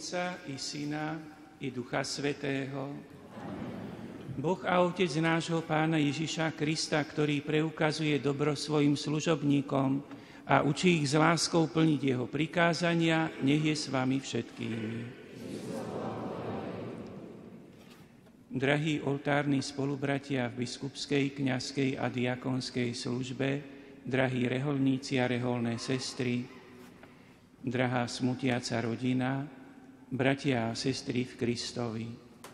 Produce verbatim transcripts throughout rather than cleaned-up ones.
Otca i Syna i Ducha Svätého. Boh a Otec nášho Pána Ježiša Krista, ktorý preukazuje dobro svojim služobníkom a učí ich s láskou plniť jeho prikázania, nech je s vami všetkými. Drahí oltárni spolubratia v biskupskej, kňazskej a diakonskej službe, drahí reholníci a reholné sestry, drahá smutiaca rodina, bratia a sestry v Kristovi.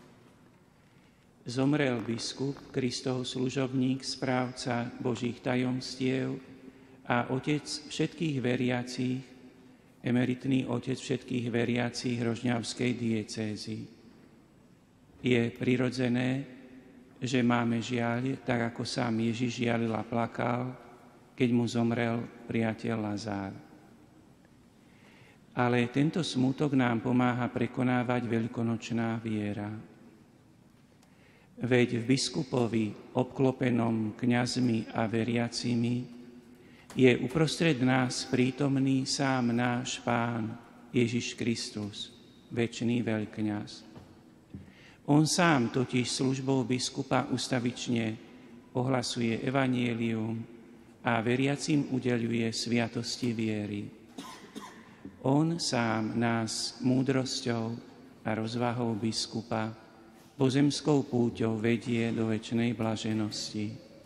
Zomrel biskup, Kristov služobník, správca Božích tajomstiev a otec všetkých veriacich, emeritný otec všetkých veriacich Rožňavskej diecézy. Je prirodzené, že máme žiaľ, tak ako sám Ježiš žialil a plakal, keď mu zomrel priateľ Lazár. Ale tento smútok nám pomáha prekonávať veľkonočná viera. Veď v biskupovi, obklopenom kňazmi a veriacimi, je uprostred nás prítomný sám náš Pán Ježiš Kristus, večný veľkňaz. On sám totiž službou biskupa ustavične ohlasuje evanjelium a veriacim udeľuje sviatosti viery. On sám nás múdrosťou a rozvahou biskupa pozemskou púťou vedie do večnej blaženosti.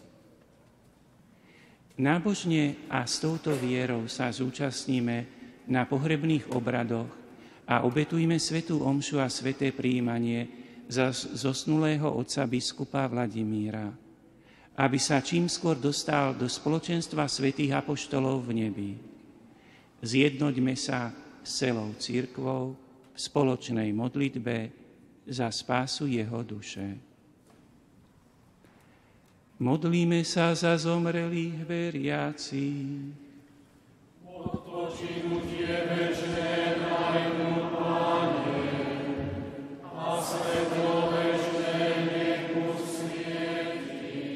Nábožne a s touto vierou sa zúčastníme na pohrebných obradoch a obetujme svätú omšu a sväté prijímanie za zosnulého otca biskupa Vladimíra, aby sa čím skôr dostal do spoločenstva svätých apoštolov v nebi. Zjednoťme sa s celou cirkvou v spoločnej modlitbe za spásu jeho duše. Modlíme sa za zomrelých veriacich. Odpočinutie večné daj mu, Pane, a svetlo večné nech mu svieti.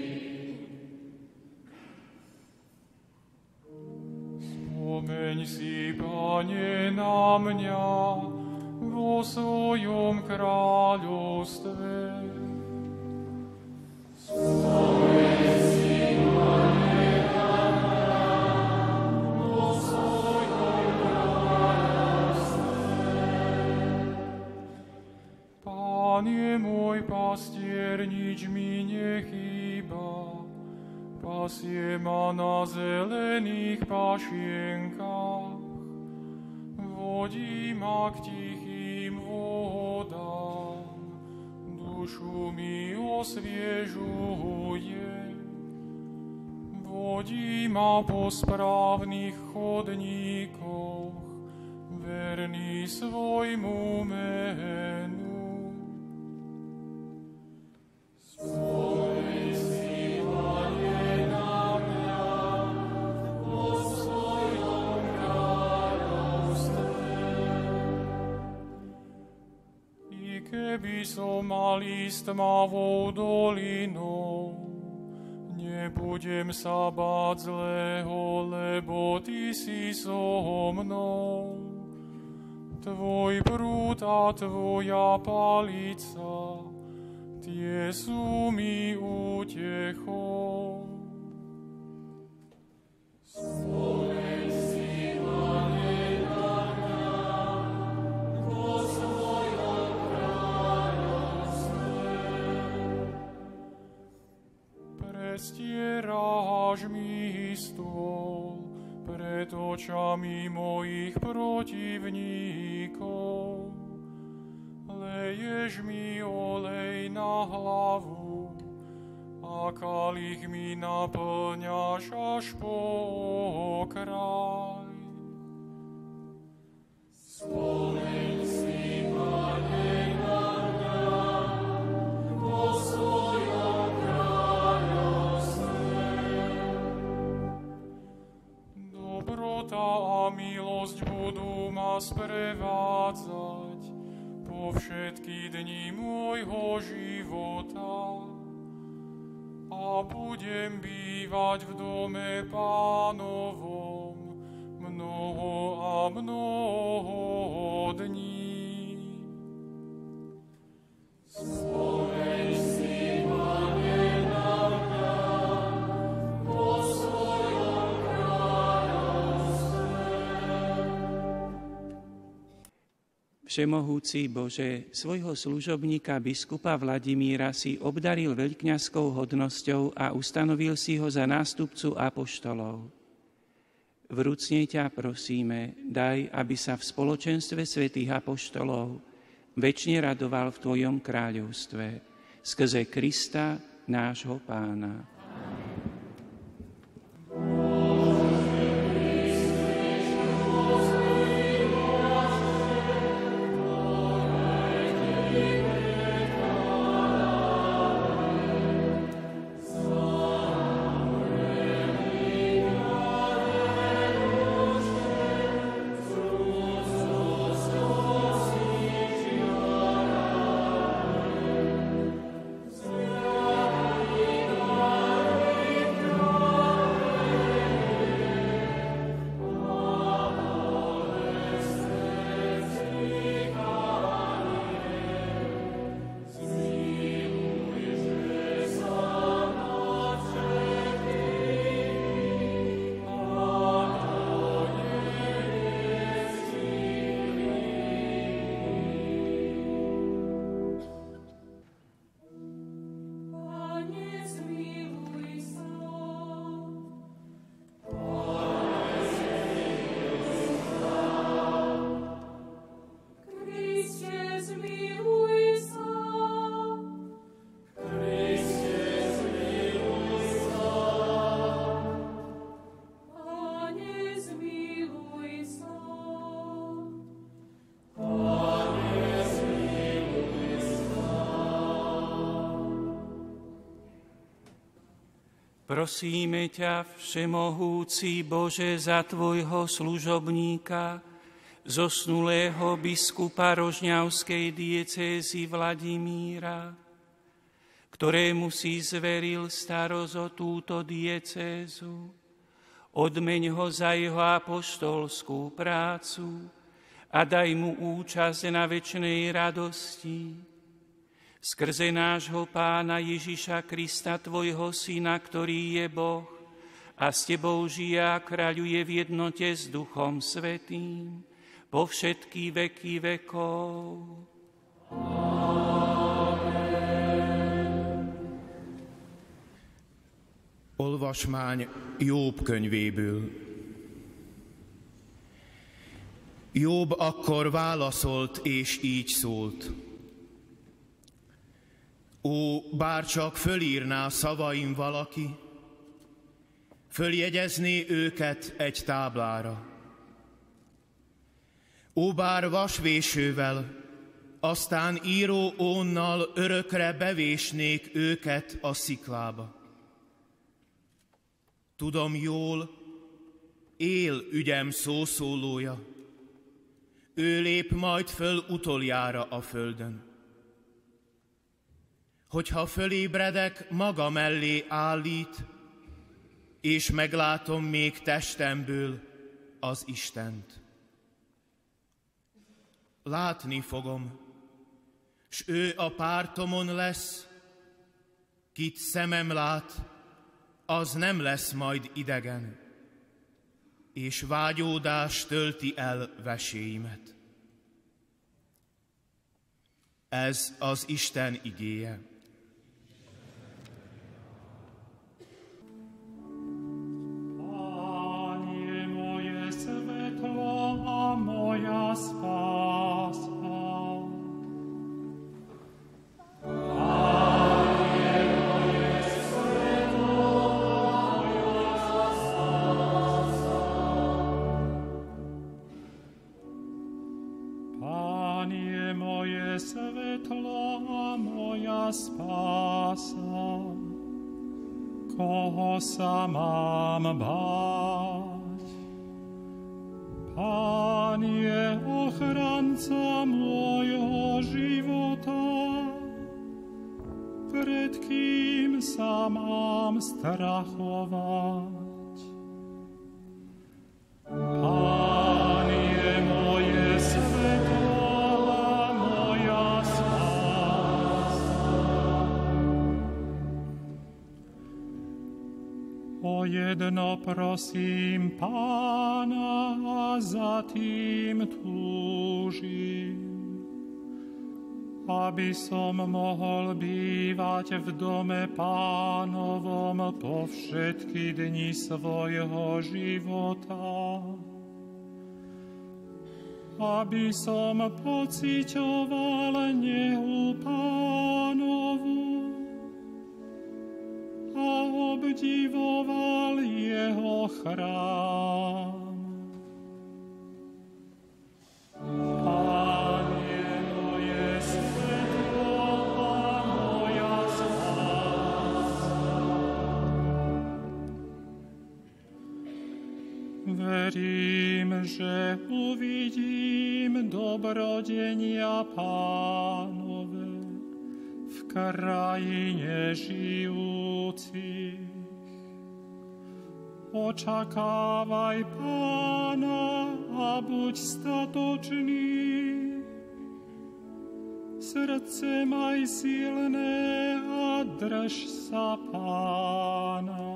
Spomeň si, Pane, na mňa vo svojom kráľovstve. Spomeň si, Pane, na mňa vo svojom kráľovstve. Pán je môj pastier, nič mi nechýba, pasie ma na zelených pašienkách, vodí ma k tichým vodám, dušu mi osviežuje. Vodí ma po správnych chodníkoch, verný svojmu menu. Spomeň si, Pane, na mňa vo svojom kráľovstve. I keby som mal ísť tmavou dolinou, nebudem sa báť zlého, lebo Ty si so mnou. Tvoj prúd a Tvoja palica, tie sú mi útechou. Spomeň si, Pane, na mňa vo svojom kráľovstve. Prestieráš mi stôl pred očami mojich protivníkov. Leješ mi olej na hlavu a kalich mi naplňaš až po okraj. Spomeň si, Pane, na mňa vo svojom kráľovstve. Dobrota a milosť budú ma sprevádzať po všetky dni môjho života a budem bývať v dome Pánovom mnoho a mnoho dní. Všemohúci Bože, svojho služobníka biskupa Vladimíra si obdaril veľkňazskou hodnosťou a ustanovil si ho za nástupcu apoštolov. Vrúcne ťa prosíme, daj, aby sa v spoločenstve svätých apoštolov večne radoval v Tvojom kráľovstve. Skrze Krista, nášho Pána. Prosíme ťa, Všemohúci Bože, za Tvojho služobníka, zosnulého biskupa Rožňavskej diecézy Vladimíra, ktorému si zveril starosť o túto diecézu. Odmeň ho za jeho apoštolskú prácu a daj mu účasť na večnej radosti. Skrze nášho Pána Ježiša Krista, Tvojho Syna, ktorý je Boh a s Tebou žije a kráľuje v jednote s Duchom Svätým po všetky veky vekov. Olvasmány Jobb könyvéből. Jobb akkor válaszolt, és így szólt. Ó, bárcsak fölírná szavaim valaki, följegyezné őket egy táblára. Ó, bár vasvésővel, aztán író ónnal örökre bevésnék őket a sziklába. Tudom jól, él ügyem szószólója, ő lép majd föl utoljára a földön. Hogyha fölébredek, maga mellé állít, és meglátom még testemből az Istent. Látni fogom, s ő a pártomon lesz, kit szemem lát, az nem lesz majd idegen, és vágyódás tölti el veséimet. Ez az Isten igéje. Koho sa mám báť? Pán je ochranca môjho života, pred kým sa mám strachovať? Pán je moje svetlo a moja spása. O jedno prosím Pána a za tým túžim, aby som mohol bývať v dome Pánovom po všetky dni svojho života. Aby som pociťoval nehu Pánovu a obdivoval jeho chrám. Verím, že uvidím dobrodenia Pánove v krajine žijúcich. Očakávaj Pána a buď statočný. Srdce maj silné a drž sa Pána.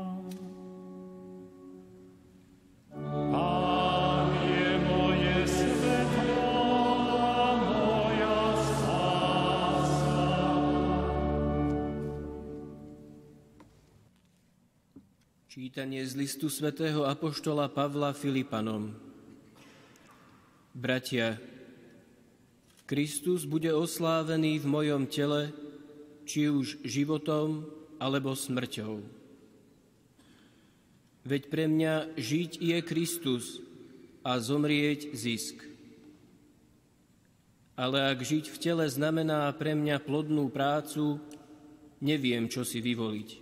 Pán je moje svetlo a moja spása. Čítanie z listu svätého apoštola Pavla Filipanom. Bratia, Kristus bude oslávený v mojom tele, či už životom, alebo smrťou. Veď pre mňa žiť je Kristus a zomrieť zisk. Ale ak žiť v tele znamená pre mňa plodnú prácu, neviem, čo si vyvoliť.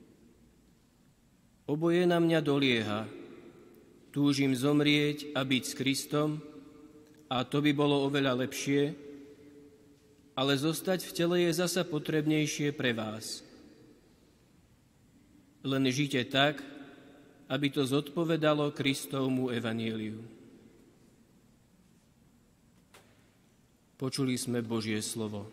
Oboje na mňa dolieha. Túžim zomrieť a byť s Kristom, a to by bolo oveľa lepšie, ale zostať v tele je zasa potrebnejšie pre vás. Len žite tak, aby to zodpovedalo Kristovmu evanjeliu. Počuli sme Božie slovo.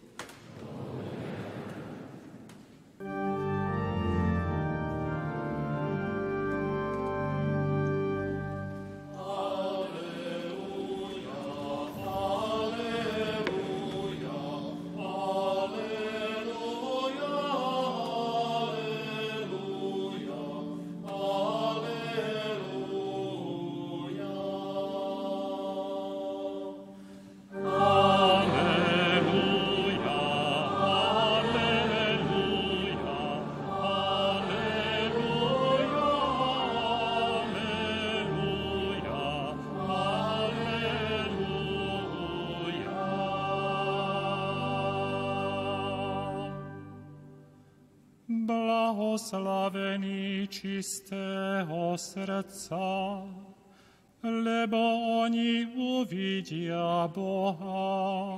Blahoslavení čistého srdca, lebo oni uvidia Boha.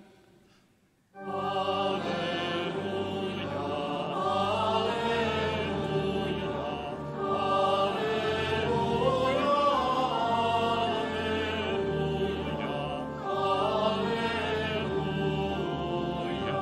Aleluja, aleluja, aleluja, aleluja,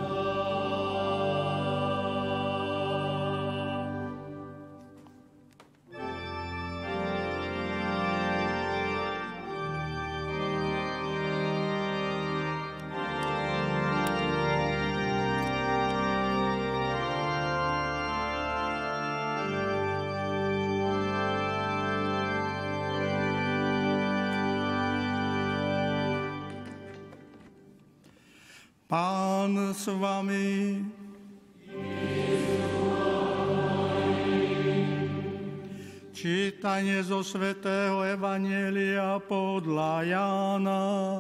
Pán s vami. Čítanie zo svätého evanjelia podľa Jána.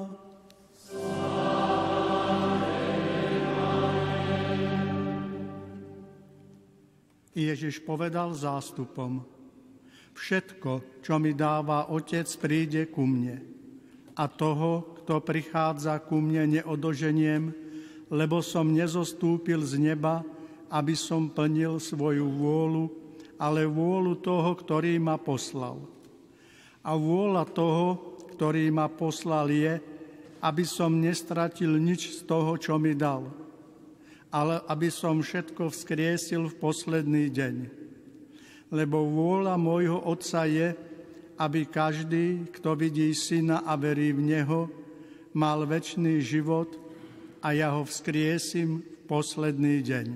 Ježiš povedal zástupom: Všetko, čo mi dáva Otec, príde ku mne. A toho, kto prichádza ku mne, neodoženiem, lebo som nezostúpil z neba, aby som plnil svoju vôľu, ale vôľu toho, ktorý ma poslal. A vôľa toho, ktorý ma poslal, je, aby som nestratil nič z toho, čo mi dal, ale aby som všetko vzkriesil v posledný deň. Lebo vôľa môjho Otca je, aby každý, kto vidí Syna a verí v Neho, mal večný život a ja ho vzkriesim v posledný deň.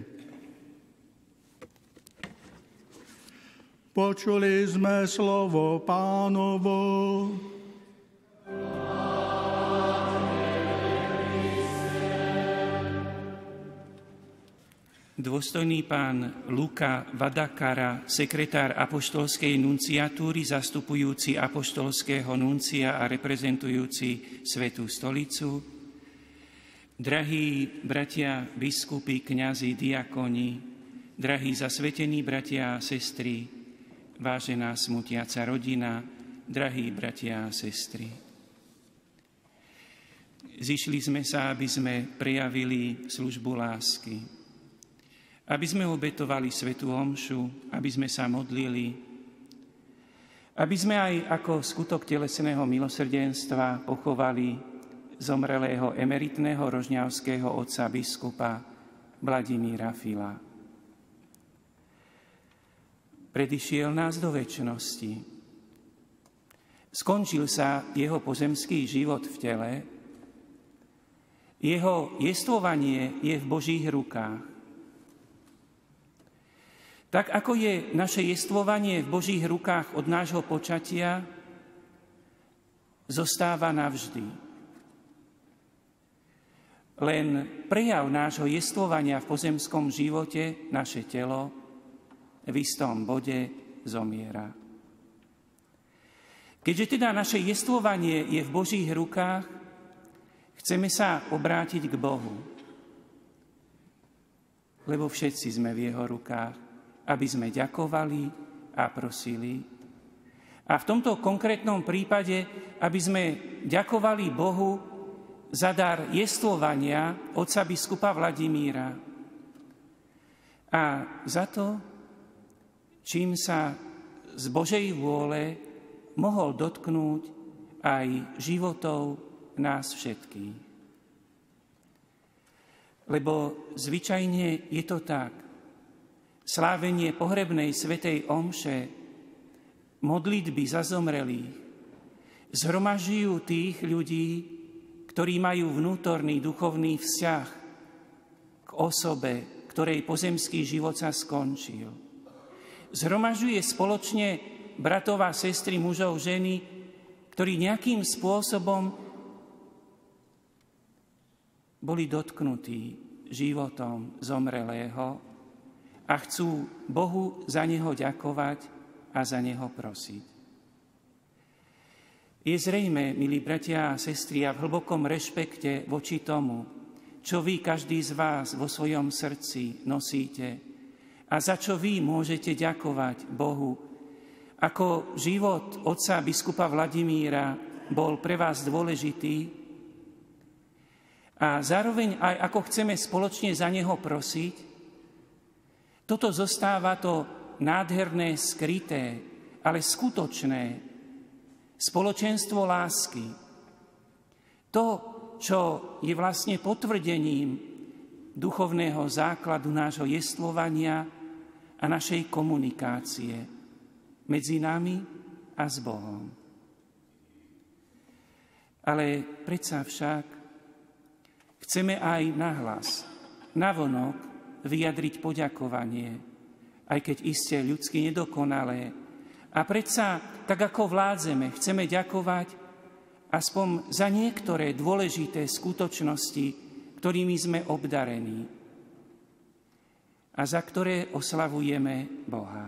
Počuli sme slovo Pánovo. Dôstojný pán Luka Vadakara, sekretár apoštolskej nunciatúry, zastupujúci apoštolského nuncia a reprezentujúci Svätú stolicu, drahí bratia, biskupy, kňazi, diakoni, drahí zasvetení bratia a sestry, vážená smutiaca rodina, drahí bratia a sestry. Zišli sme sa, aby sme prejavili službu lásky, aby sme obetovali svätú omšu, aby sme sa modlili, aby sme aj ako skutok telesného milosrdenstva pochovali zomrelého emeritného rožňavského otca biskupa Vladimíra Fila. Predišiel nás do večnosti. Skončil sa jeho pozemský život v tele, jeho jestvovanie je v Božích rukách. Tak ako je naše jestvovanie v Božích rukách od nášho počatia, zostáva navždy. Len prejav nášho jestvovania v pozemskom živote, naše telo, v istom bode zomiera. Keďže teda naše jestvovanie je v Božích rukách, chceme sa obrátiť k Bohu, lebo všetci sme v jeho rukách, aby sme ďakovali a prosili. A v tomto konkrétnom prípade, aby sme ďakovali Bohu za dar jestvovania otca biskupa Vladimíra a za to, čím sa z Božej vôle mohol dotknúť aj životov nás všetkých. Lebo zvyčajne je to tak. Slávenie pohrebnej svätej omše, modlitby za zomrelých, zhromažďujú tých ľudí, ktorí majú vnútorný duchovný vzťah k osobe, ktorej pozemský život sa skončil. Zhromažďuje spoločne bratov a sestry, mužov, ženy, ktorí nejakým spôsobom boli dotknutí životom zomrelého, a chcú Bohu za neho ďakovať a za neho prosiť. Je zrejme, milí bratia a sestry, a v hlbokom rešpekte voči tomu, čo vy, každý z vás, vo svojom srdci nosíte a za čo vy môžete ďakovať Bohu, ako život otca biskupa Vladimíra bol pre vás dôležitý a zároveň aj ako chceme spoločne za neho prosiť. Toto zostáva to nádherné, skryté, ale skutočné spoločenstvo lásky. To, čo je vlastne potvrdením duchovného základu nášho jestvovania a našej komunikácie medzi nami a s Bohom. Ale predsa však chceme aj nahlas, navonok, vyjadriť poďakovanie, aj keď iste ľudsky nedokonalé. A predsa, tak ako vládzeme, chceme ďakovať aspoň za niektoré dôležité skutočnosti, ktorými sme obdarení a za ktoré oslavujeme Boha.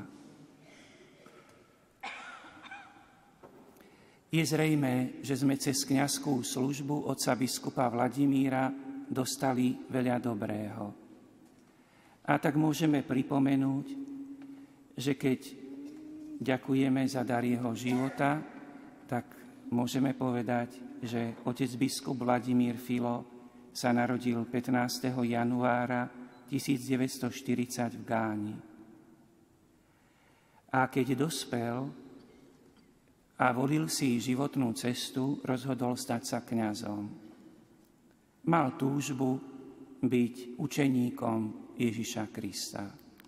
Je zrejmé, že sme cez kňazskú službu otca biskupa Vladimíra dostali veľa dobrého. A tak môžeme pripomenúť, že keď ďakujeme za dar jeho života, tak môžeme povedať, že otec biskup Vladimír Filo sa narodil pätnásteho januára tisícdeväťstoštyridsať v Gáni. A keď dospel a volil si životnú cestu, rozhodol stať sa kňazom. Mal túžbu byť učeníkom Ježiša Krista.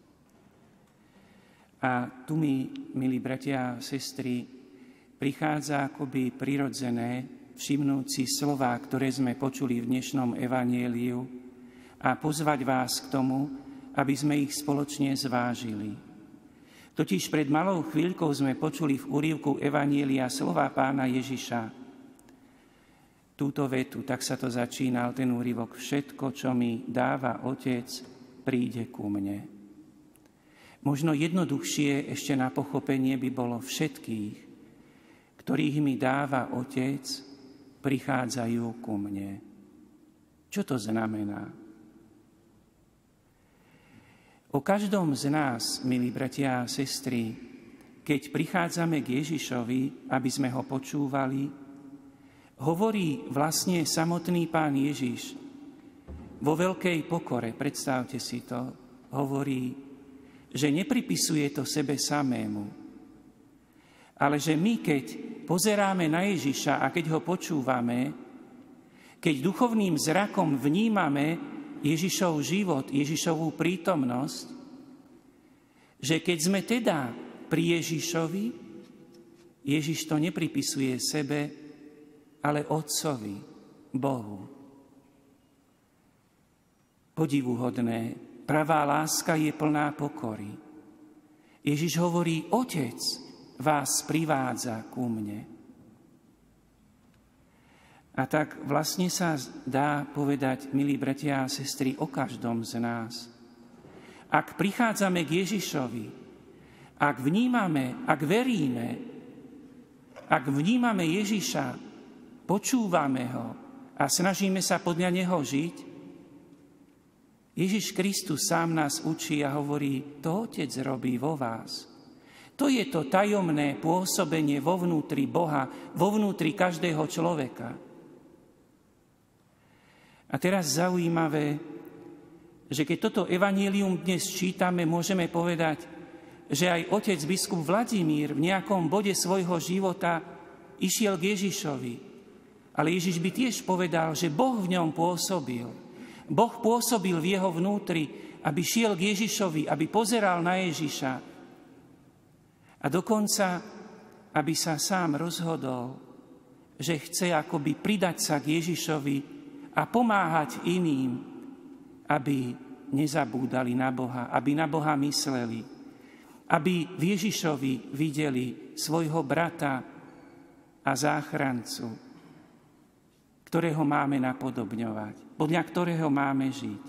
A tu mi, milí bratia a sestry, prichádza akoby prirodzené všimnúť si slová, ktoré sme počuli v dnešnom evanjeliu a pozvať vás k tomu, aby sme ich spoločne zvážili. Totiž pred malou chvíľkou sme počuli v úryvku evanjelia slová pána Ježiša. Túto vetu, tak sa to začínal ten úryvok: všetko, čo mi dáva Otec, príde ku mne. Možno jednoduchšie ešte na pochopenie by bolo: všetkých, ktorých mi dáva Otec, prichádzajú ku mne. Čo to znamená? O každom z nás, milí bratia a sestry, keď prichádzame k Ježišovi, aby sme ho počúvali, hovorí vlastne samotný Pán Ježiš vo veľkej pokore, predstavte si to, hovorí, že nepripisuje to sebe samému, ale že my, keď pozeráme na Ježiša a keď ho počúvame, keď duchovným zrakom vnímame Ježišov život, Ježišovú prítomnosť, že keď sme teda pri Ježišovi, Ježiš to nepripisuje sebe, ale Otcovi, Bohu. Podivuhodné, pravá láska je plná pokory. Ježiš hovorí: Otec vás privádza ku mne. A tak vlastne sa dá povedať, milí bratia a sestry, o každom z nás. Ak prichádzame k Ježišovi, ak vnímame, ak veríme, ak vnímame Ježiša, počúvame ho a snažíme sa podľa neho žiť, Ježiš Kristus sám nás učí a hovorí: to Otec robí vo vás. To je to tajomné pôsobenie vo vnútri Boha, vo vnútri každého človeka. A teraz zaujímavé, že keď toto evanjelium dnes čítame, môžeme povedať, že aj otec biskup Vladimír v nejakom bode svojho života išiel k Ježišovi. Ale Ježiš by tiež povedal, že Boh v ňom pôsobil. Boh pôsobil v jeho vnútri, aby šiel k Ježišovi, aby pozeral na Ježiša. A dokonca, aby sa sám rozhodol, že chce akoby pridať sa k Ježišovi a pomáhať iným, aby nezabúdali na Boha, aby na Boha mysleli, aby v Ježišovi videli svojho brata a záchrancu, ktorého máme napodobňovať, podľa ktorého máme žiť.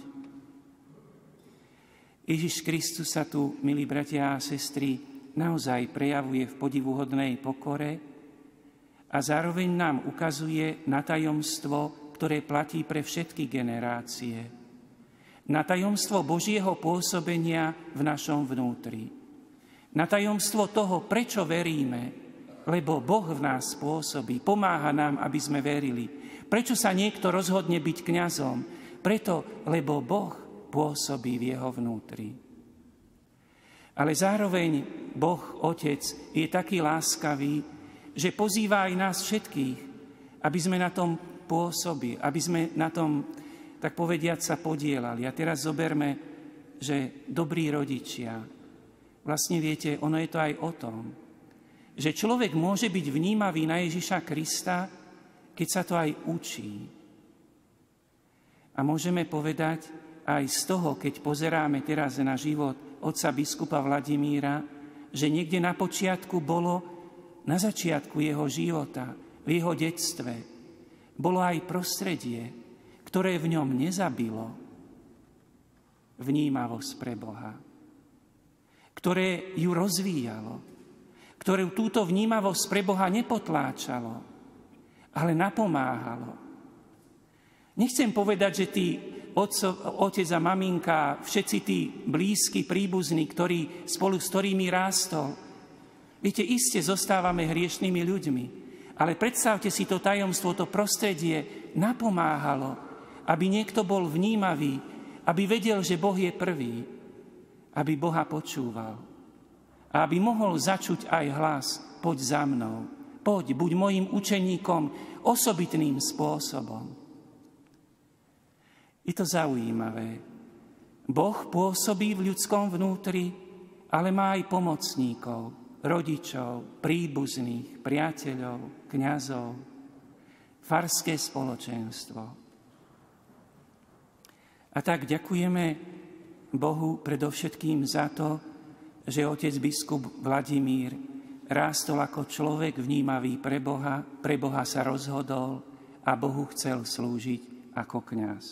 Ježiš Kristus sa tu, milí bratia a sestry, naozaj prejavuje v podivuhodnej pokore a zároveň nám ukazuje na tajomstvo, ktoré platí pre všetky generácie. Na tajomstvo Božieho pôsobenia v našom vnútri. Na tajomstvo toho, prečo veríme, lebo Boh v nás pôsobí, pomáha nám, aby sme verili. Prečo sa niekto rozhodne byť kňazom? Preto, lebo Boh pôsobí v jeho vnútri. Ale zároveň Boh, Otec, je taký láskavý, že pozýva aj nás všetkých, aby sme na tom pôsobili, aby sme na tom, tak povediať, sa podielali. A teraz zoberme, že dobrí rodičia, vlastne viete, ono je to aj o tom, že človek môže byť vnímavý na Ježiša Krista, keď sa to aj učí. A môžeme povedať aj z toho, keď pozeráme teraz na život otca biskupa Vladimíra, že niekde na počiatku bolo, na začiatku jeho života, v jeho detstve, bolo aj prostredie, ktoré v ňom nezabilo vnímavosť pre Boha, ktoré ju rozvíjalo, ktoré túto vnímavosť pre Boha nepotláčalo, ale napomáhalo. Nechcem povedať, že tí otco, otec a maminka, všetci tí blízki, príbuzní, ktorí, spolu s ktorými rástol, viete, iste zostávame hriešnými ľuďmi, ale predstavte si to tajomstvo, to prostredie napomáhalo, aby niekto bol vnímavý, aby vedel, že Boh je prvý, aby Boha počúval a aby mohol začuť aj hlas: poď za mnou, poď, buď mojím učeníkom osobitným spôsobom. Je to zaujímavé. Boh pôsobí v ľudskom vnútri, ale má aj pomocníkov, rodičov, príbuzných, priateľov, kňazov. V farské spoločenstvo. A tak ďakujeme Bohu predovšetkým za to, že otec biskup Vladimír rástol ako človek vnímavý pre Boha, pre Boha sa rozhodol a Bohu chcel slúžiť ako kňaz.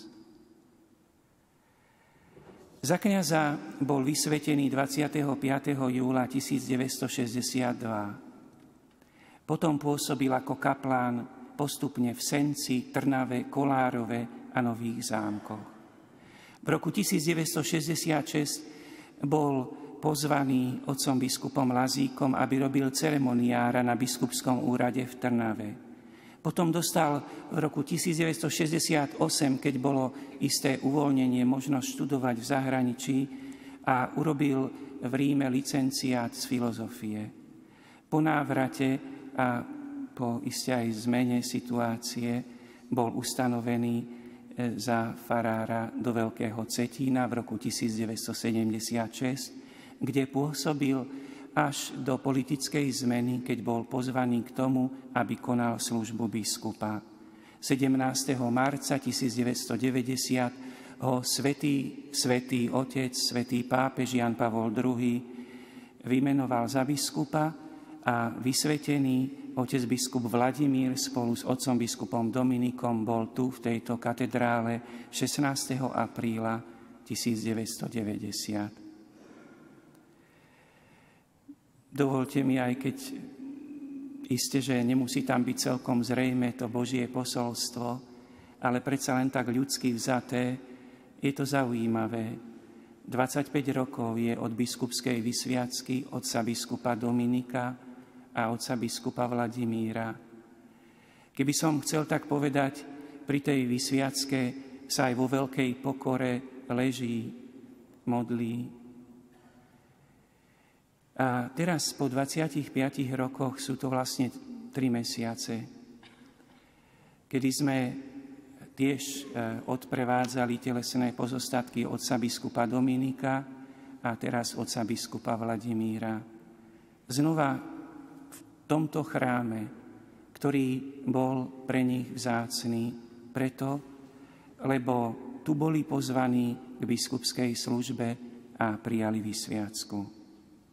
Za kňaza bol vysvetený dvadsiateho piateho júla tisícdeväťstošesťdesiatdva. Potom pôsobil ako kaplán postupne v Senci, Trnave, Kolárove a Nových Zámkoch. V roku tisícdeväťstošesťdesiatšesť bol pozvaný otcom biskupom Lazíkom, aby robil ceremoniára na biskupskom úrade v Trnave. Potom dostal v roku tisícdeväťstošesťdesiatosem, keď bolo isté uvoľnenie, možnosť študovať v zahraničí a urobil v Ríme licenciát z filozofie. Po návrate a po iste aj zmene situácie bol ustanovený za farára do Veľkého Cetína v roku tisícdeväťstosedemdesiatšesť, kde pôsobil až do politickej zmeny, keď bol pozvaný k tomu, aby konal službu biskupa. sedemnásteho marca tisícdeväťstodeväťdesiat ho svätý, svätý otec, svätý pápež Jan Pavol druhý vymenoval za biskupa a vysvetený otec biskup Vladimír spolu s otcom biskupom Dominikom bol tu v tejto katedrále šestnásteho apríla tisícdeväťstodeväťdesiat. Dovolte mi, aj keď isté, že nemusí tam byť celkom zrejme to Božie posolstvo, ale predsa len tak ľudsky vzaté, je to zaujímavé. dvadsaťpäť rokov je od biskupskej vysviacky otca biskupa Dominika a otca biskupa Vladimíra. Keby som chcel tak povedať, pri tej vysviacke sa aj vo veľkej pokore leží, modlí. A teraz po dvadsiatich piatich rokoch sú to vlastne tri mesiace, kedy sme tiež odprevádzali telesné pozostatky otca biskupa Dominika a teraz otca biskupa Vladimíra. Znova v tomto chráme, ktorý bol pre nich vzácny, preto, lebo tu boli pozvaní k biskupskej službe a prijali vysviacku.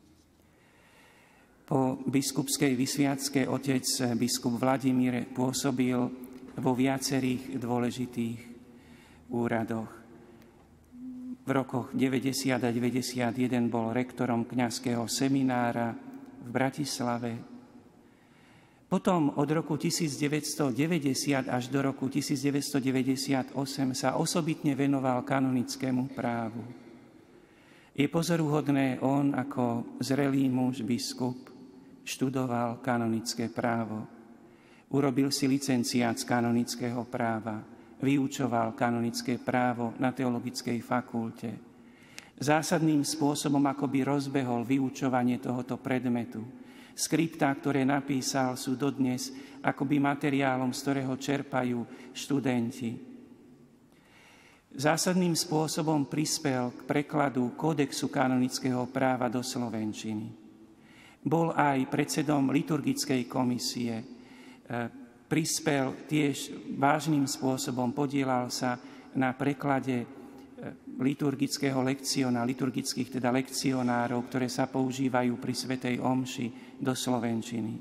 Po biskupskej vysviacke otec biskup Vladimír pôsobil vo viacerých dôležitých úradoch. V rokoch deväťdesiat a deväťdesiatjeden bol rektorom kňazského seminára v Bratislave. Potom od roku tisícdeväťstodeväťdesiat až do roku tisícdeväťstodeväťdesiatosem sa osobitne venoval kanonickému právu. Je pozoruhodné, on ako zrelý muž, biskup, študoval kanonické právo. Urobil si licenciát z kanonického práva. Vyučoval kanonické právo na teologickej fakulte. Zásadným spôsobom akoby rozbehol vyučovanie tohoto predmetu. Skriptá, ktoré napísal, sú dodnes akoby materiálom, z ktorého čerpajú študenti. Zásadným spôsobom prispel k prekladu Kódexu kanonického práva do slovenčiny. Bol aj predsedom liturgickej komisie. Prispel tiež vážnym spôsobom, podielal sa na preklade liturgického lekciona, liturgických teda lekcionárov, ktoré sa používajú pri svätej omši do slovenčiny.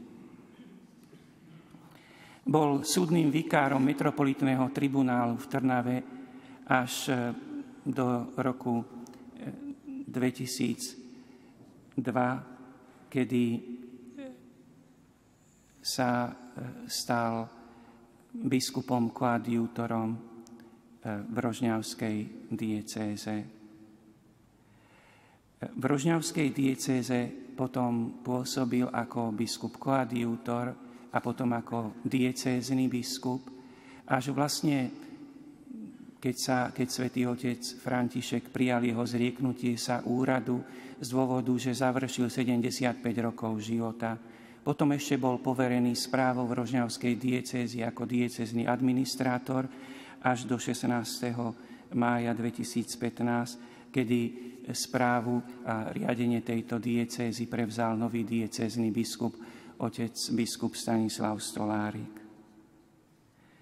Bol súdnym vikárom metropolitného tribunálu v Trnave až do roku dvetisícdva, kedy sa stal biskupom koadjutorom v rožňavskej diecéze. V rožňavskej diecéze potom pôsobil ako biskup koadjutor a potom ako diecézny biskup, až vlastne, keď, sa, keď svätý otec František prijal jeho zrieknutie sa úradu z dôvodu, že završil sedemdesiatpäť rokov života. Potom ešte bol poverený správou v rožňavskej diecézi ako diecézny administrátor až do šestnásteho mája dvetisícpätnásť, kedy správu a riadenie tejto diecézy prevzal nový diecézny biskup, otec biskup Stanislav Stolárik.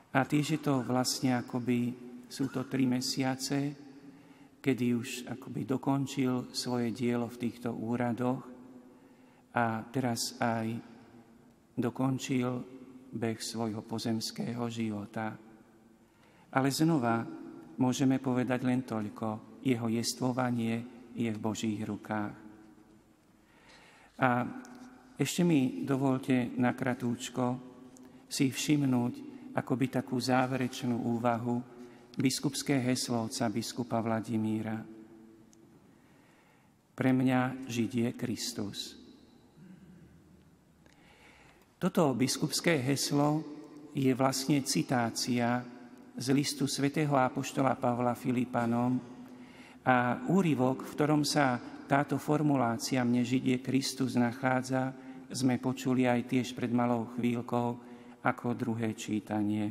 A tiež je to vlastne akoby, sú to tri mesiace, kedy už akoby dokončil svoje dielo v týchto úradoch a teraz aj dokončil beh svojho pozemského života. Ale znova môžeme povedať len toľko, jeho jestvovanie je v Božích rukách. A ešte mi dovolte na kratúčko si všimnúť akoby takú záverečnú úvahu biskupské heslo otca biskupa Vladimíra. Pre mňa žiť je Kristus. Toto biskupské heslo je vlastne citácia z listu svätého apoštola Pavla Filipanom a úryvok, v ktorom sa táto formulácia mne žiť je Kristus nachádza, sme počuli aj tiež pred malou chvíľkou ako druhé čítanie.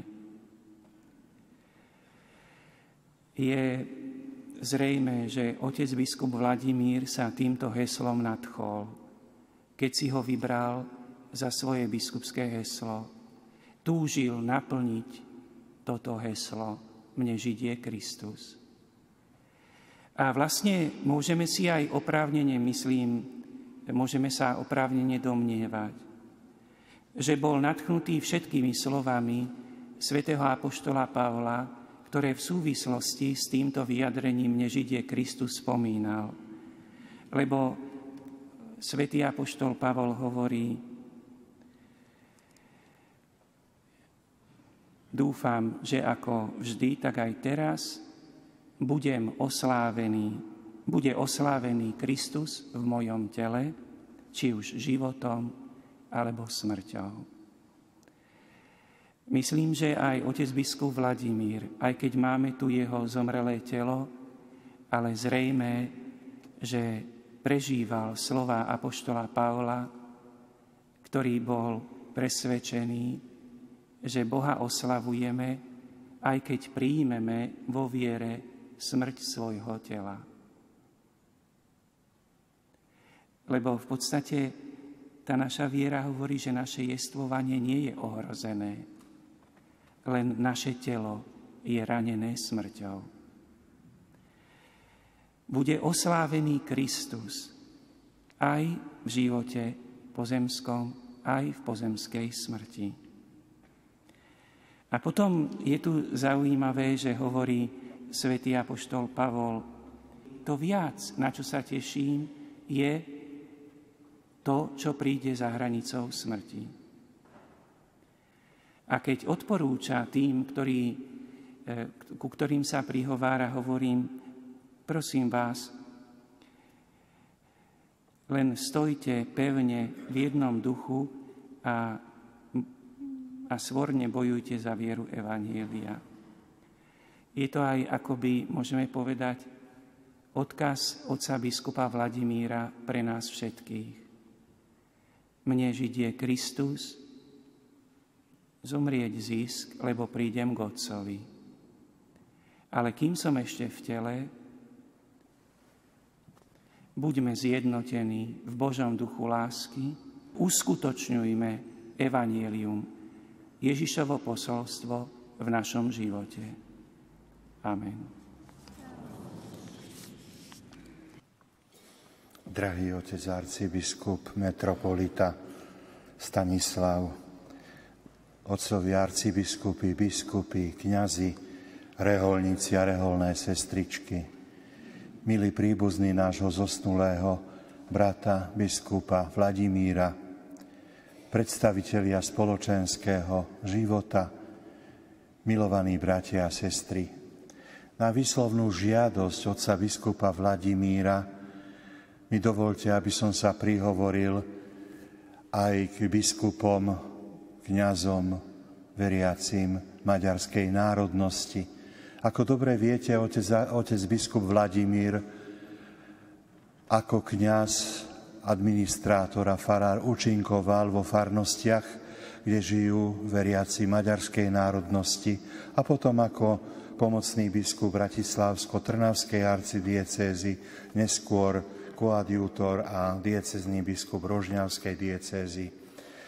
Je zrejmé, že otec biskup Vladimír sa týmto heslom nadchol, keď si ho vybral za svoje biskupské heslo. Túžil naplniť toto heslo, mne žiť je Kristus. A vlastne môžeme si aj oprávnene, myslím, môžeme sa oprávnene domnievať, že bol nadchnutý všetkými slovami svätého apoštola Pavla, ktoré v súvislosti s týmto vyjadrením mne žiť je Kristus spomínal. Lebo svätý apoštol Pavol hovorí: dúfam, že ako vždy, tak aj teraz budem oslávený, bude oslávený Kristus v mojom tele, či už životom, alebo smrťou. Myslím, že aj otec biskup Vladimír, aj keď máme tu jeho zomrelé telo, ale zrejmé, že prežíval slova apoštola Pavla, ktorý bol presvedčený, že Boha oslavujeme, aj keď príjmeme vo viere smrť svojho tela. Lebo v podstate tá naša viera hovorí, že naše jestvovanie nie je ohrozené, len naše telo je ranené smrťou. Bude oslávený Kristus aj v živote pozemskom, aj v pozemskej smrti. A potom je tu zaujímavé, že hovorí svätý apoštol Pavol, to viac, na čo sa teším, je to, čo príde za hranicou smrti. A keď odporúča tým, ktorí, ku ktorým sa prihovára, hovorím, prosím vás, len stojte pevne v jednom duchu a, a svorne bojujte za vieru evanjelia. Je to aj, akoby, môžeme povedať, odkaz otca biskupa Vladimíra pre nás všetkých. Mne žiť je Kristus, zomrieť zisk, lebo prídem k Otcovi. Ale kým som ešte v tele, buďme zjednotení v Božom duchu lásky, uskutočňujme evanjelium, Ježišovo posolstvo v našom živote. Amen. Drahý otec arcibiskup, metropolita Stanislav, otcovi arcibiskupy, biskupy, kňazi, reholníci a reholné sestričky, milí príbuzní nášho zosnulého brata biskupa Vladimíra, predstavitelia spoločenského života, milovaní bratia a sestry. Na výslovnú žiadosť otca biskupa Vladimíra mi dovoľte, aby som sa prihovoril aj k biskupom, kňazom, veriacim maďarskej národnosti. Ako dobre viete, otec, otec biskup Vladimír ako kňaz, administrátor a farár účinkoval vo farnostiach, kde žijú veriaci maďarskej národnosti, a potom ako pomocný biskup Bratislavsko-Trnavskej arcidiecézy, neskôr koadjútor a diecézny biskup Rožňavskej diecézy.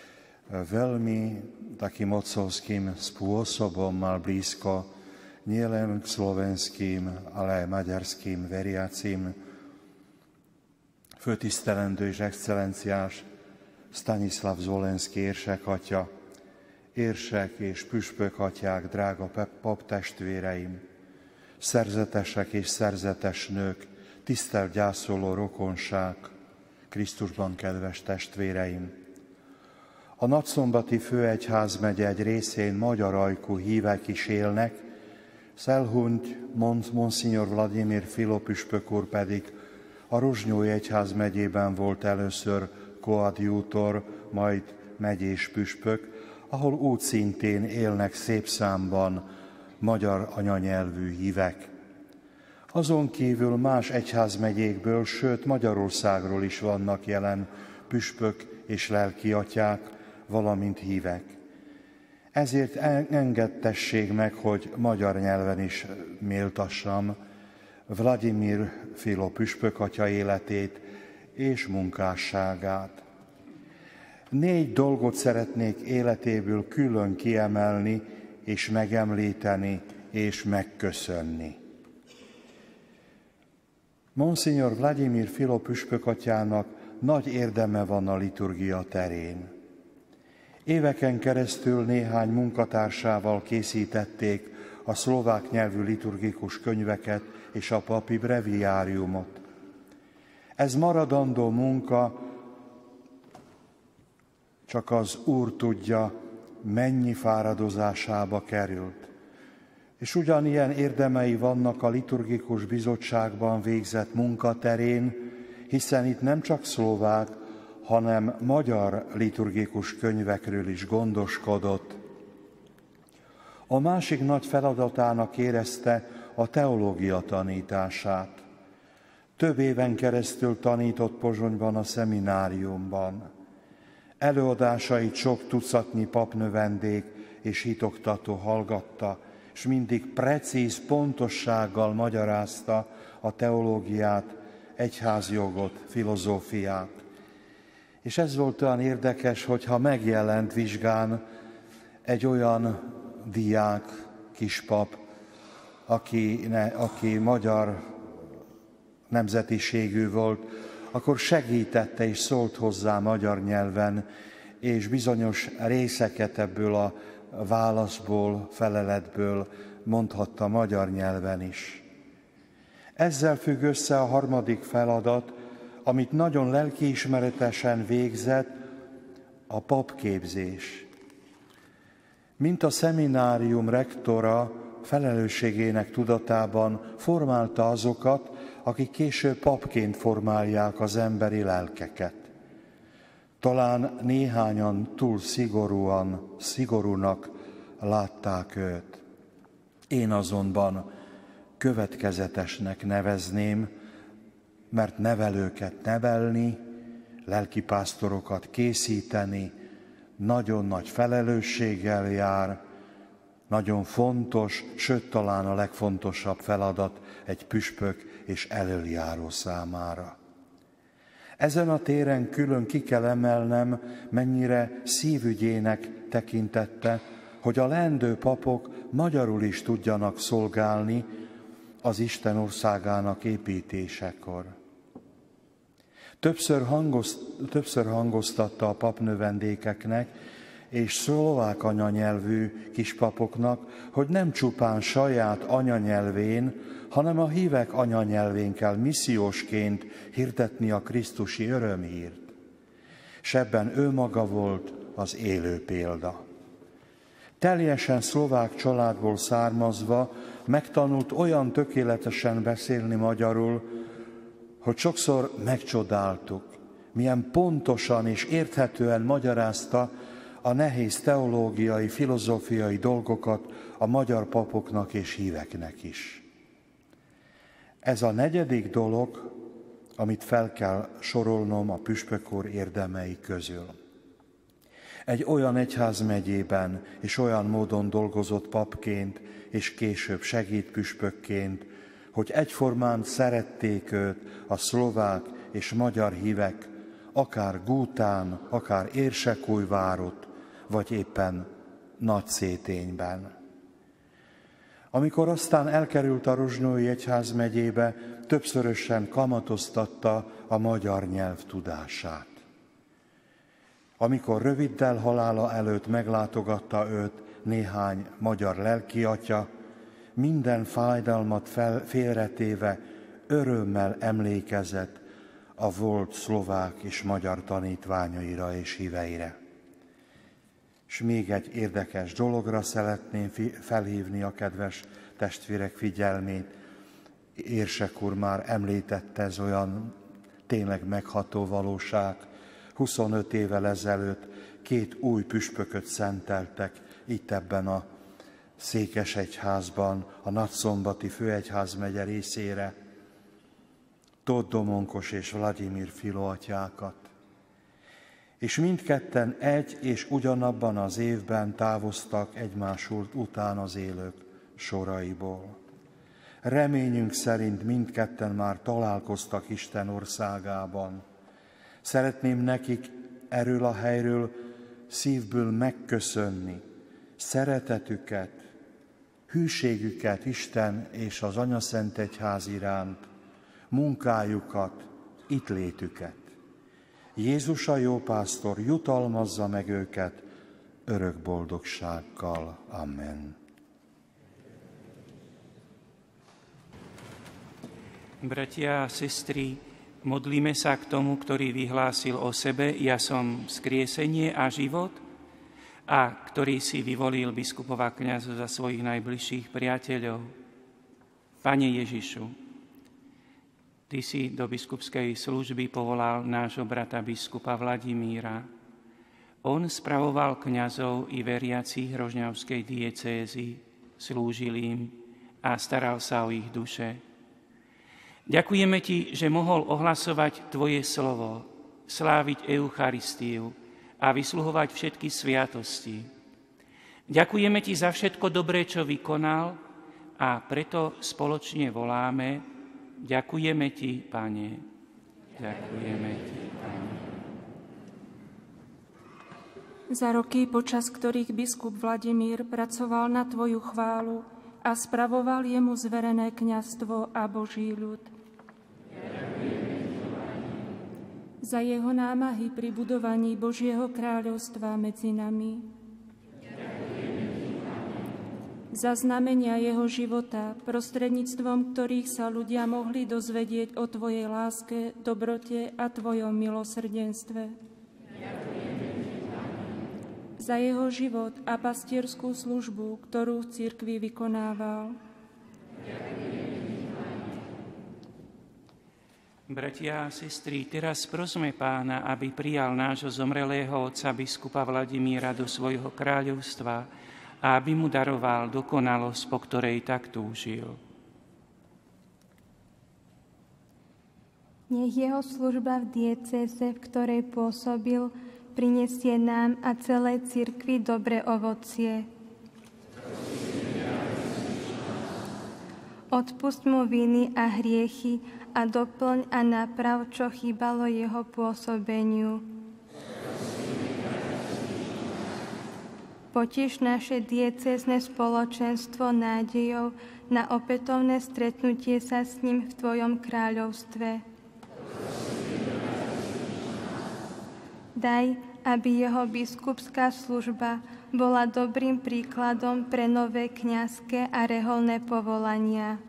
veľmi takým otcovským spôsobom mal blízko nielen k slovenským, ale aj maďarským veriacim. Főtisztelendő és excellenciás Stanislav Zvolenszky érsek atya, érsek és püspök atyák, drága pap testvéreim, szerzetesek és szerzetes nők, tisztelt gyászoló rokonság, Krisztusban kedves testvéreim! A nagyszombati főegyházmegye egy részén magyar ajkú hívek is élnek, Szelhunty Monsignor Vladimir Filó püspök úr pedig a Rozsnyói egyházmegyében volt először koadjútor, majd megyés püspök, ahol úgy szintén élnek szép számban magyar anyanyelvű hívek. Azon kívül más egyházmegyékből, sőt Magyarországról is vannak jelen püspök és lelkiatyák, valamint hívek. Ezért engedtessék meg, hogy magyar nyelven is méltassam Vladimir Filó püspökatya életét és munkásságát. Négy dolgot szeretnék életéből külön kiemelni és megemlíteni és megköszönni. Monsignor Vladimir Filó püspökatyának nagy érdeme van a liturgia terén. Éveken keresztül néhány munkatársával készítették a szlovák nyelvű liturgikus könyveket és a papi breviáriumot. Ez maradandó munka, csak az Úr tudja, mennyi fáradozásába került. És ugyanilyen érdemei vannak a liturgikus bizottságban végzett munkaterén, hiszen itt nem csak szlovák, hanem magyar liturgikus könyvekről is gondoskodott. A másik nagy feladatának érezte a teológia tanítását. Több éven keresztül tanított Pozsonyban a szemináriumban. Előadásait sok tucatnyi papnövendék és hitoktató hallgatta, és mindig precíz pontossággal magyarázta a teológiát, egyházjogot, filozófiát. És ez volt olyan érdekes, hogyha megjelent vizsgán egy olyan diák, kispap, aki, ne, aki magyar nemzetiségű volt, akkor segítette és szólt hozzá magyar nyelven, és bizonyos részeket ebből a válaszból, feleletből mondhatta magyar nyelven is. Ezzel függ össze a harmadik feladat, amit nagyon lelkiismeretesen végzett, a papképzés. Mint a szeminárium rektora felelősségének tudatában formálta azokat, akik később papként formálják az emberi lelkeket. Talán néhányan túl szigorúan, szigorúnak látták őt. Én azonban következetesnek nevezném, mert nevelőket nevelni, lelkipásztorokat készíteni nagyon nagy felelősséggel jár, nagyon fontos, sőt talán a legfontosabb feladat egy püspök és elöljáró számára. Ezen a téren külön ki kell emelnem, mennyire szívügyének tekintette, hogy a leendő papok magyarul is tudjanak szolgálni az Isten országának építésekor. Többször, hangozt, többször hangoztatta a papnövendékeknek és szlovák anyanyelvű kispapoknak, hogy nem csupán saját anyanyelvén, hanem a hívek anyanyelvén kell missziósként hirdetni a krisztusi örömhírt. És ebben ő maga volt az élő példa. Teljesen szlovák családból származva megtanult olyan tökéletesen beszélni magyarul, hogy sokszor megcsodáltuk, milyen pontosan és érthetően magyarázta a nehéz teológiai, filozófiai dolgokat a magyar papoknak és híveknek is. Ez a negyedik dolog, amit fel kell sorolnom a püspök úr érdemei közül. Egy olyan egyházmegyében és olyan módon dolgozott papként, és később segédpüspökként, hogy egyformán szerették őt a szlovák és magyar hívek, akár Gútán, akár Érsekújvárott, vagy éppen nagy szétényben. Amikor aztán elkerült a Rozsnyói Egyházmegyébe, többszörösen kamatoztatta a magyar nyelv tudását. Amikor röviddel halála előtt meglátogatta őt néhány magyar lelkiatya, minden fájdalmat fel, félretéve örömmel emlékezett a volt szlovák és magyar tanítványaira és híveire. És még egy érdekes dologra szeretném felhívni a kedves testvérek figyelmét. Érsek úr már említette, ez olyan tényleg megható valóság. huszonöt évvel ezelőtt két új püspököt szenteltek itt ebben a Székesegyházban, a Nagyszombati főegyházmegye részére, Tóth Domonkos és Vladimir Filo atyákat. És mindketten egy és ugyanabban az évben távoztak egymás után az élők soraiból. Reményünk szerint mindketten már találkoztak Isten országában. Szeretném nekik erről a helyről szívből megköszönni szeretetüket, hűségüket Isten és az Anyaszentegyház iránt, munkájukat, itt létüket. Jézus a jó pásztor jutalmazza meg őket örök boldogsággal. Amen. Bratia a sestry, modlíme sa k tomu, ktorý vyhlásil o sebe: ja som vzkriesenie a život, a ktorý si vyvolil biskupov a kňazov za svojich najbližších priateľov. Pane Ježišu, Ty si do biskupskej služby povolal nášho brata biskupa Vladimíra. On spravoval kňazov i veriacich rožňavskej diecézy, slúžil im a staral sa o ich duše. Ďakujeme Ti, že mohol ohlasovať Tvoje slovo, sláviť Eucharistiu a vysluhovať všetky sviatosti. Ďakujeme Ti za všetko dobré, čo vykonal, a preto spoločne voláme: ďakujeme Ti, Pane. Ďakujeme Ti, Pane. Za roky, počas ktorých biskup Vladimír pracoval na Tvoju chválu a spravoval jemu zverené kňazstvo a Boží ľud. Za jeho námahy pri budovaní Božieho kráľovstva medzi nami. Za znamenia jeho života, prostredníctvom ktorých sa ľudia mohli dozvedieť o Tvojej láske, dobrote a Tvojom milosrdenstve. Za jeho život a pastierskú službu, ktorú v cirkvi vykonával. Bratia a sestry, teraz prosme Pána, aby prijal nášho zomrelého otca biskupa Vladimíra do svojho kráľovstva a aby mu daroval dokonalosť, po ktorej tak túžil. Nech jeho služba v diecéze, v ktorej pôsobil, prinesie nám a celej cirkvi dobré ovocie. Odpusť mu viny a hriechy a doplň a naprav, čo chýbalo jeho pôsobeniu. Poteš naše diecézne spoločenstvo nádejou na opätovné stretnutie sa s ním v Tvojom kráľovstve. Daj, aby jeho biskupská služba bola dobrým príkladom pre nové kňazské a reholné povolania.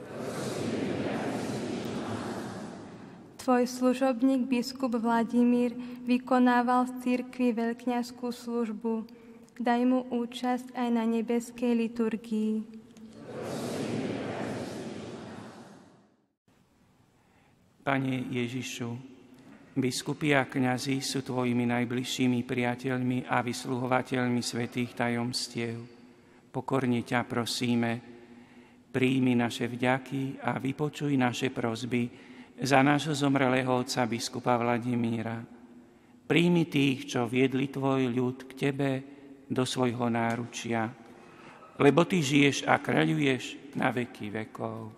Tvoj služobník biskup Vladimír vykonával v cirkvi veľkňazskú službu. Daj mu účasť aj na nebeskej liturgii. Pane Ježišu, biskupy a kňazi sú Tvojimi najbližšími priateľmi a vysluhovateľmi svätých tajomstiev. Pokorne ťa prosíme, príjmi naše vďaky a vypočuj naše prosby za nášho zomrelého otca biskupa Vladimíra. Príjmi tých, čo viedli Tvoj ľud k Tebe do svojho náručia, lebo Ty žiješ a kráľuješ na veky vekov.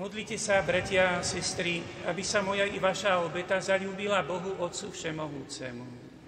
Modlite sa, bratia a sestry, aby sa moja i vaša obeta zaľúbila Bohu Otcu Všemohúcemu.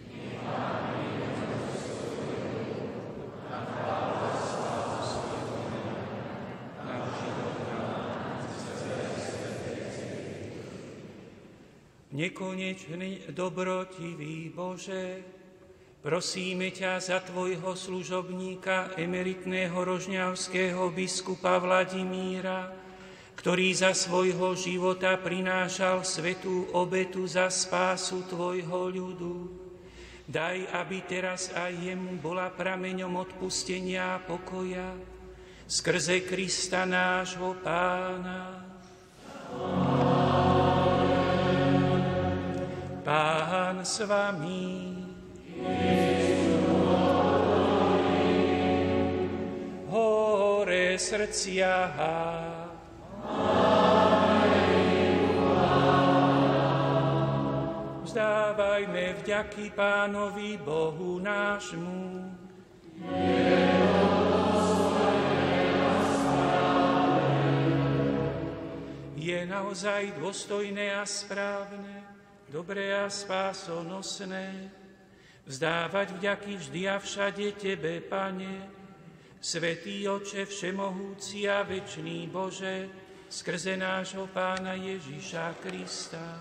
Nekonečný dobrotivý Bože, prosíme ťa za tvojho služobníka, emeritného rožňavského biskupa Vladimíra, ktorý za svojho života prinášal svätú obetu za spásu tvojho ľudu. Daj, aby teraz aj jemu bola prameňom odpustenia a pokoja, skrze Krista nášho Pána. Pán s vami. Hore srdcia. Vzdávajme vďaky Pánovi Bohu nášmu. Je naozaj dôstojné a správne, dobré a spásonosné vzdávať vďaky vždy a všade Tebe, Pane, Svätý Oče, všemohúci a večný Bože, skrze nášho Pána Ježiša Krista.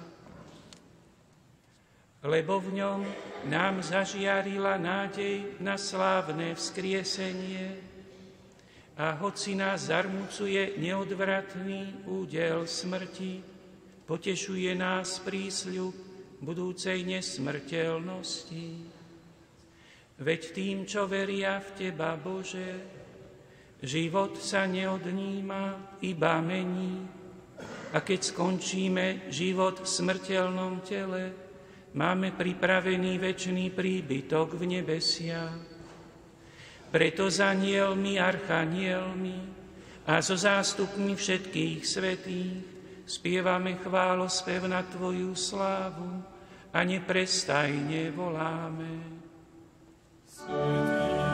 Lebo v ňom nám zažiarila nádej na slávne vzkriesenie a hoci nás zarmucuje neodvratný údel smrti, potešuje nás prísľub budúcej nesmrteľnosti. Veď tým, čo veria v Teba, Bože, život sa neodníma, iba mení. A keď skončíme život v smrteľnom tele, máme pripravený večný príbytok v nebesiach. Preto s anielmi, archanielmi a so zástupmi všetkých svätých spievame chválospev na Tvoju slávu a neprestajne voláme. Svätý.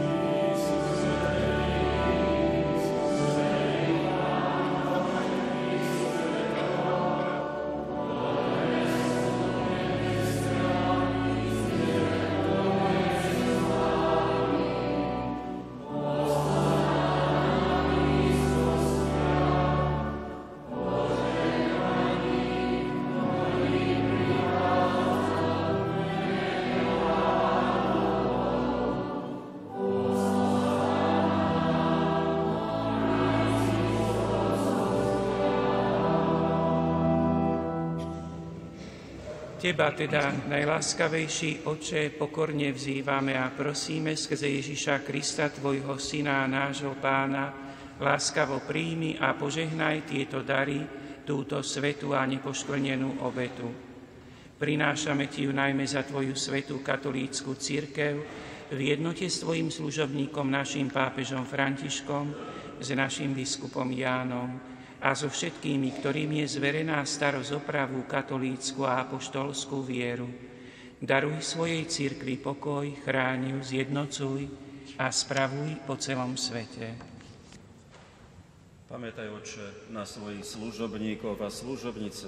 Teba teda, najláskavejší Oče, pokorne vzývame a prosíme skrze Ježiša Krista, Tvojho Syna a nášho Pána, láskavo príjmi a požehnaj tieto dary, túto svätú a nepoškvrnenú obetu. Prinášame Ti ju najmä za Tvoju svätú katolícku cirkev v jednote s Tvojim služobníkom, našim pápežom Františkom, s našim biskupom Jánom, a so všetkými, ktorým je zverená starosť o pravú katolícku a apoštolskú vieru. Daruj svojej cirkvi pokoj, chráň ju, zjednocuj a spravuj po celom svete. Pamätaj, Otče, na svojich služobníkov a služobnice.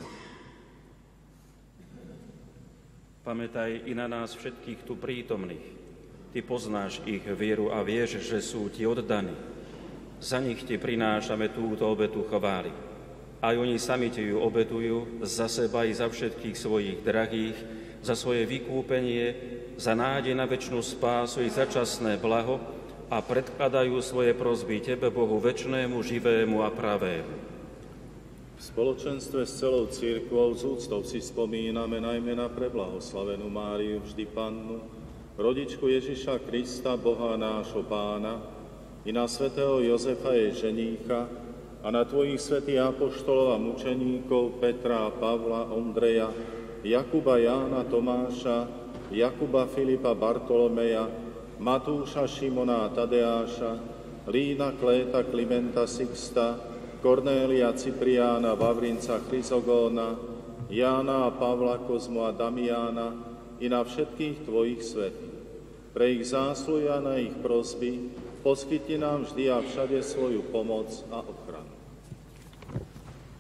Pamätaj i na nás všetkých tu prítomných. Ty poznáš ich vieru a vieš, že sú Ti oddaní. Za nich Ti prinášame túto obetu chvály. Aj oni sami Ti ju obetujú za seba i za všetkých svojich drahých, za svoje vykúpenie, za nádej na večnú spásu i za časné blaho a predkladajú svoje prosby Tebe, Bohu večnému, živému a pravému. V spoločenstve s celou cirkvou z úctou si spomíname najmä na preblahoslavenú Máriu, vždy Pannu, rodičku Ježiša Krista, Boha nášho Pána, i na svätého Jozefa jej ženícha a na Tvojich svätých apoštolov a mučeníkov Petra, Pavla, Ondreja, Jakuba, Jána, Tomáša, Jakuba, Filipa, Bartolomeja, Matúša, Šimona a Tadeáša, Lína, Kléta, Klimenta, Sixta, Kornélia, Cipriána, Vavrinca, Chryzogóna, Jána a Pavla, Kozmu a Damiána i na všetkých Tvojich svätých. Pre ich zásluhy a na ich prosby poskytni nám vždy a všade svoju pomoc a ochranu.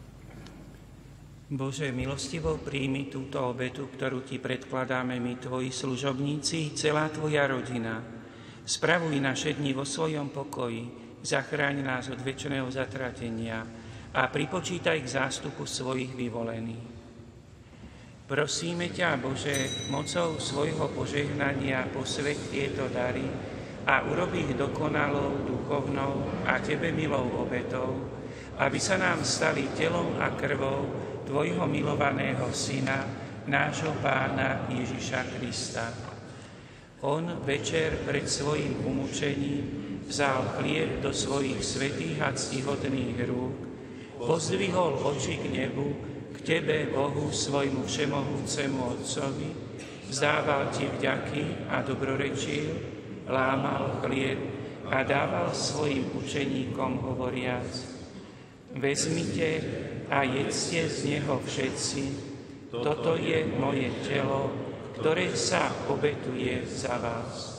Bože, milostivo príjmi túto obetu, ktorú Ti predkladáme my, Tvoji služobníci, celá Tvoja rodina. Spravuj naše dni vo svojom pokoji, zachráň nás od večného zatratenia a pripočítaj k zástupu svojich vyvolených. Prosíme ťa, Bože, mocou svojho požehnania posväť tieto dary a urob ich dokonalou, duchovnou a Tebe milou obetou, aby sa nám stali telom a krvou Tvojho milovaného Syna, nášho Pána Ježiša Krista. On večer pred svojím umúčením vzal chlieb do svojich svätých a ctihodných rúk, pozdvihol oči k nebu, k Tebe, Bohu, svojmu všemohúcemu Otcovi, vzdával Ti vďaky a dobrorečil, lámal chlieb a dával svojim učeníkom hovoriac: Vezmite a jedzte z neho všetci, toto je moje telo, ktoré sa obetuje za vás.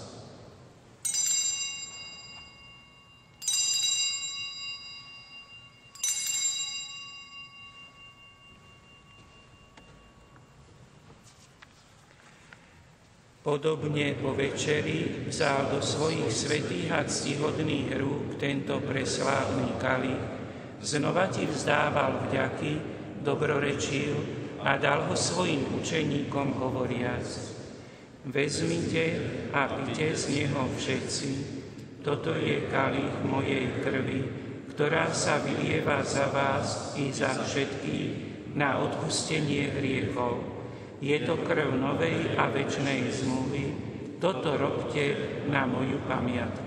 Podobne po večeri vzal do svojich svätých a ctihodných rúk tento preslávny kalich, znova Ti vzdával vďaky, dobrorečil a dal ho svojim učeníkom hovoriac: Vezmite a pite z neho všetci, toto je kalich mojej krvi, ktorá sa vylieva za vás i za všetkých na odpustenie hriechov. Je to krv novej a večnej zmluvy, toto robte na moju pamiatku.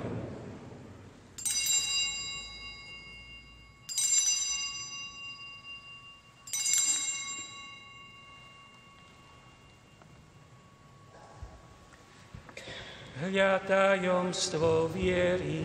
Hľa tajomstvo viery.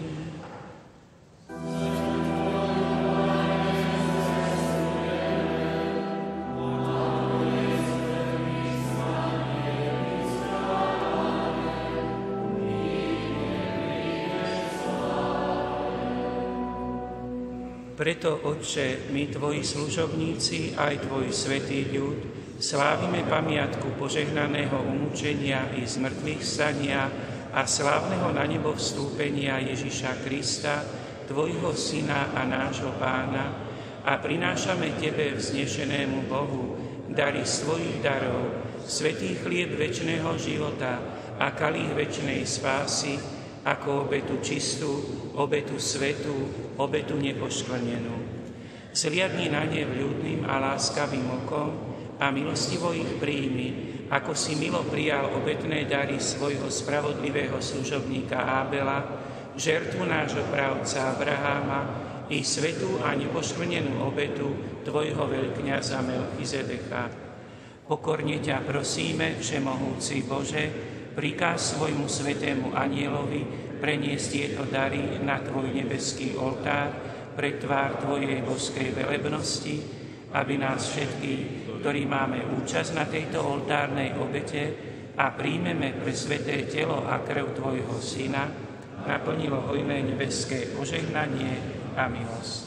Preto, Otče, my, Tvoji služobníci, aj Tvoj svätý ľud, slávime pamiatku požehnaného umúčenia i zmrtvých stania a slávneho na nebo vstúpenia Ježiša Krista, Tvojho Syna a nášho Pána, a prinášame Tebe, vznešenému Bohu, dary svojich darov, svätý chlieb večného života a kalich večnej spásy, ako obetu čistú, obetu svätú, obetu nepoškvrnenú. Sliadni na ne vľúdnym a láskavým okom a milostivo ich príjmi, ako si milo prijal obetné dary svojho spravodlivého služobníka Ábela, žertvu nášho pravca Abraháma i svätú a nepoškvrnenú obetu Tvojho veľkňaza Melchizedecha. Pokorne ťa prosíme, všemohúci Bože, prikáž svojmu svätému anjelovi preniesť tieto dary na Tvoj nebeský oltár pre tvár Tvojej božskej velebnosti, aby nás všetkých, ktorí máme účasť na tejto oltárnej obete a príjmeme pre sväté telo a krv Tvojho Syna, naplnilo hojné nebeské požehnanie a milosť.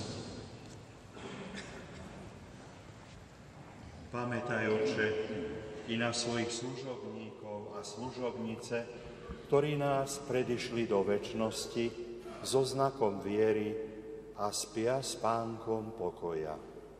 Pamätaj, Otče, i na svojich služobníkov a služobnice, ktorí nás predišli do večnosti so znakom viery a spia s Pánkom pokoja.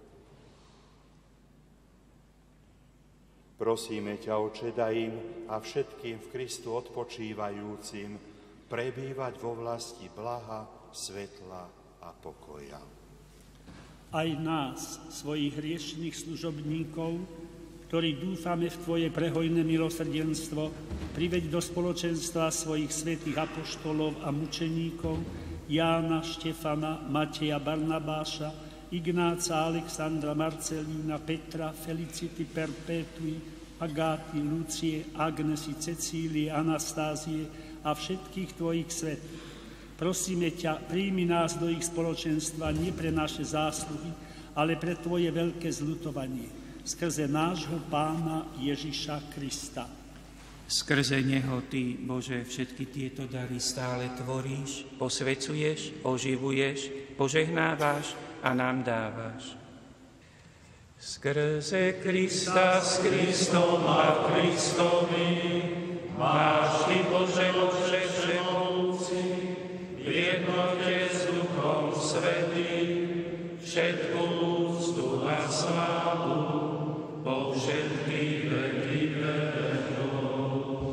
Prosíme ťa, Otče, daj im a všetkým v Kristu odpočívajúcim prebývať vo vlasti blaha, svetla a pokoja. Aj nás, svojich hriešných služobníkov, ktorí dúfame v Tvoje prehojné milosrdenstvo, priveď do spoločenstva svojich svätých apoštolov a mučeníkov Jána, Štefana, Mateja, Barnabáša, Ignáca, Alexandra, Marcelína, Petra, Felicity, Perpétui, Agáty, Lucie, Agnesy, Cecílie, Anastázie a všetkých Tvojich svätých. Prosíme ťa, príjmi nás do ich spoločenstva nie pre naše zásluhy, ale pre Tvoje veľké zľutovanie, skrze nášho Pána Ježiša Krista. Skrze Neho Ty, Bože, všetky tieto dary stále tvoríš, posvecuješ, oživuješ, požehnávaš a nám dávaš. Skrze Krista, s Kristom a Kristovi, máš Ty, Bože, Bože všemohúci, v jednote s Duchom Svätým, všetku úctu a slávu po všetky veky vekov.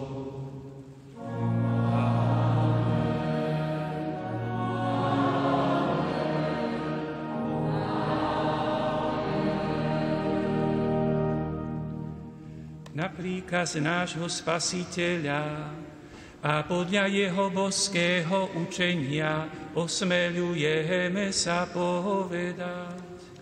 Na príkaz nášho Spasiteľa a podľa jeho boského učenia osmeľujeme sa povedať.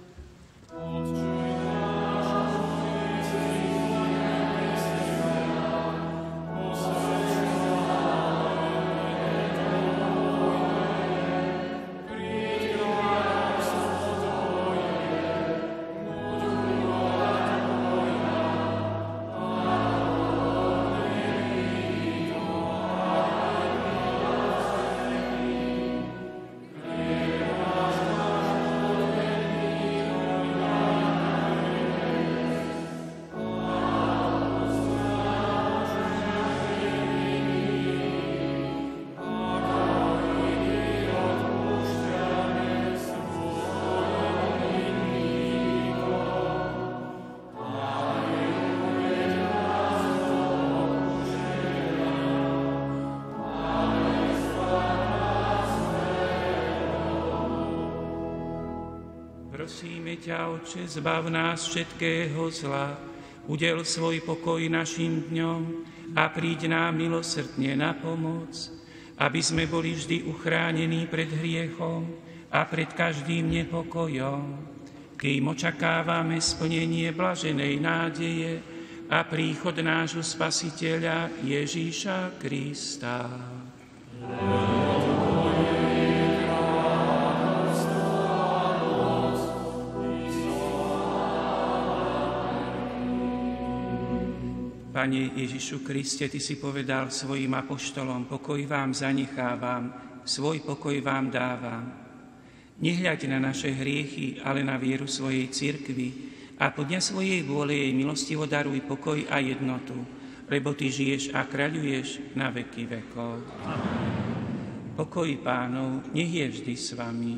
Prosíme ťa, Otče, zbav nás všetkého zla, udel svoj pokoj našim dňom a príď nám milosrdne na pomoc, aby sme boli vždy uchránení pred hriechom a pred každým nepokojom, kým očakávame splnenie blaženej nádeje a príchod nášho Spasiteľa Ježíša Krista. Pane Ježišu Kriste, Ty si povedal svojim apoštolom, pokoj vám zanechávam, svoj pokoj vám dávam. Nehľaď na naše hriechy, ale na vieru svojej cirkvi a podľa svojej vôle jej milostivo daruj pokoj a jednotu, lebo Ty žiješ a kráľuješ na veky vekov. Pokoj Pánov, nech je vždy s vami.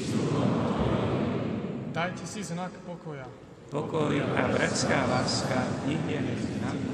Dajte si znak pokoja. Pokoj a bratská láska, nech je medzi nami.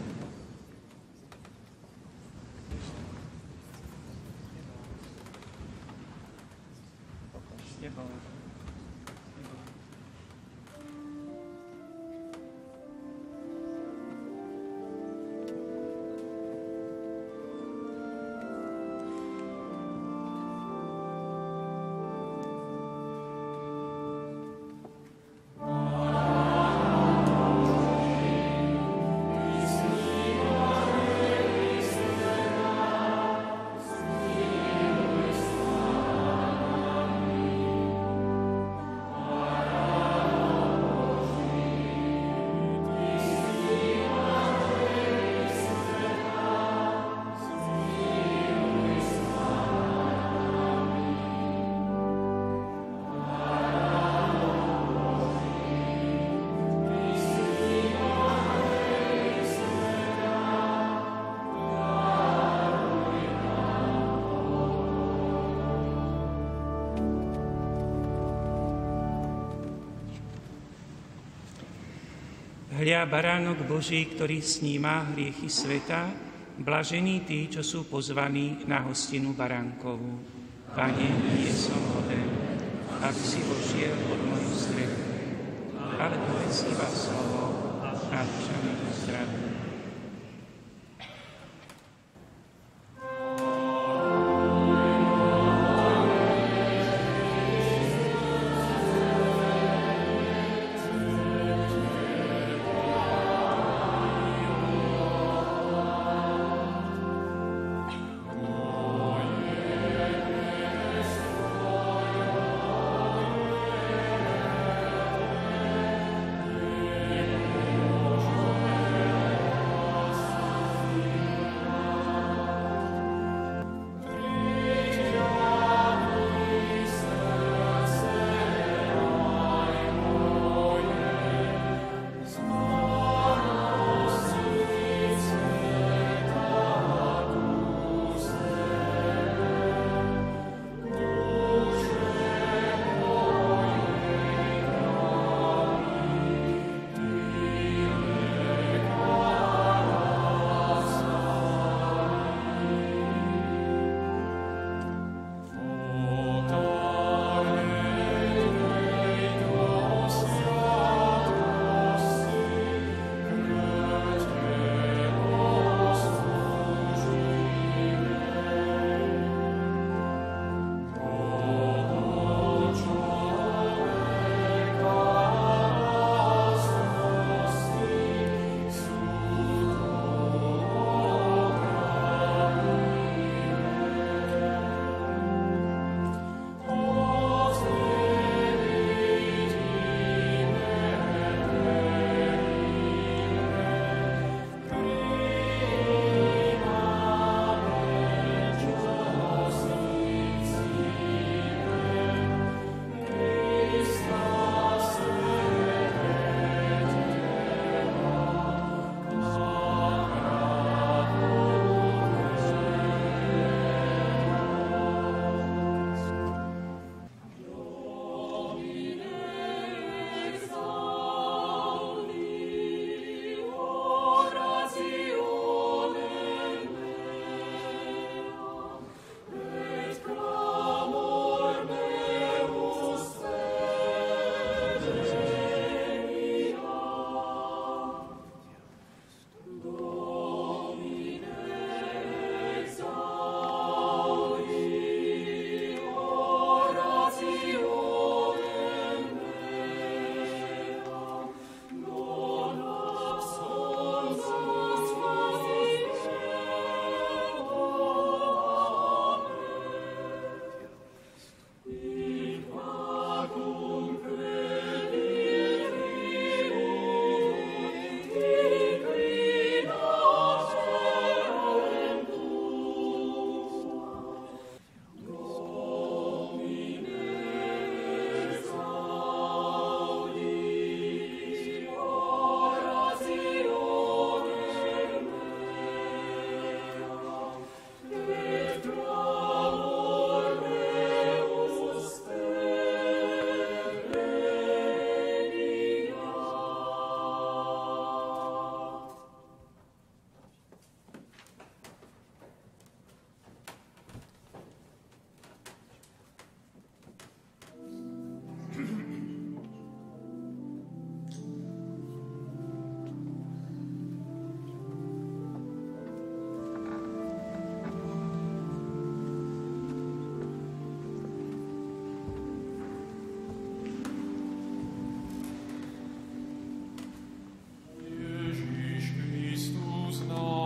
Hľa baránok Boží, ktorý sníma hriechy sveta, blažení tí, čo sú pozvaní na hostinu baránkovú. Pane, nie som hoden, aby si vošiel pod moju strechu, ale povedz iba slovo a duša mi uzdraví. Amen.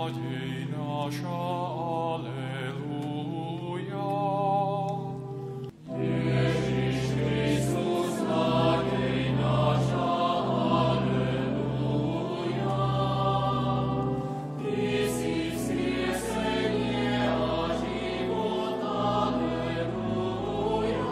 nádej naša, aleluja. Ježiš Kristus, nádej naša, aleluja. Ty si vzkriesenie a život, aleluja.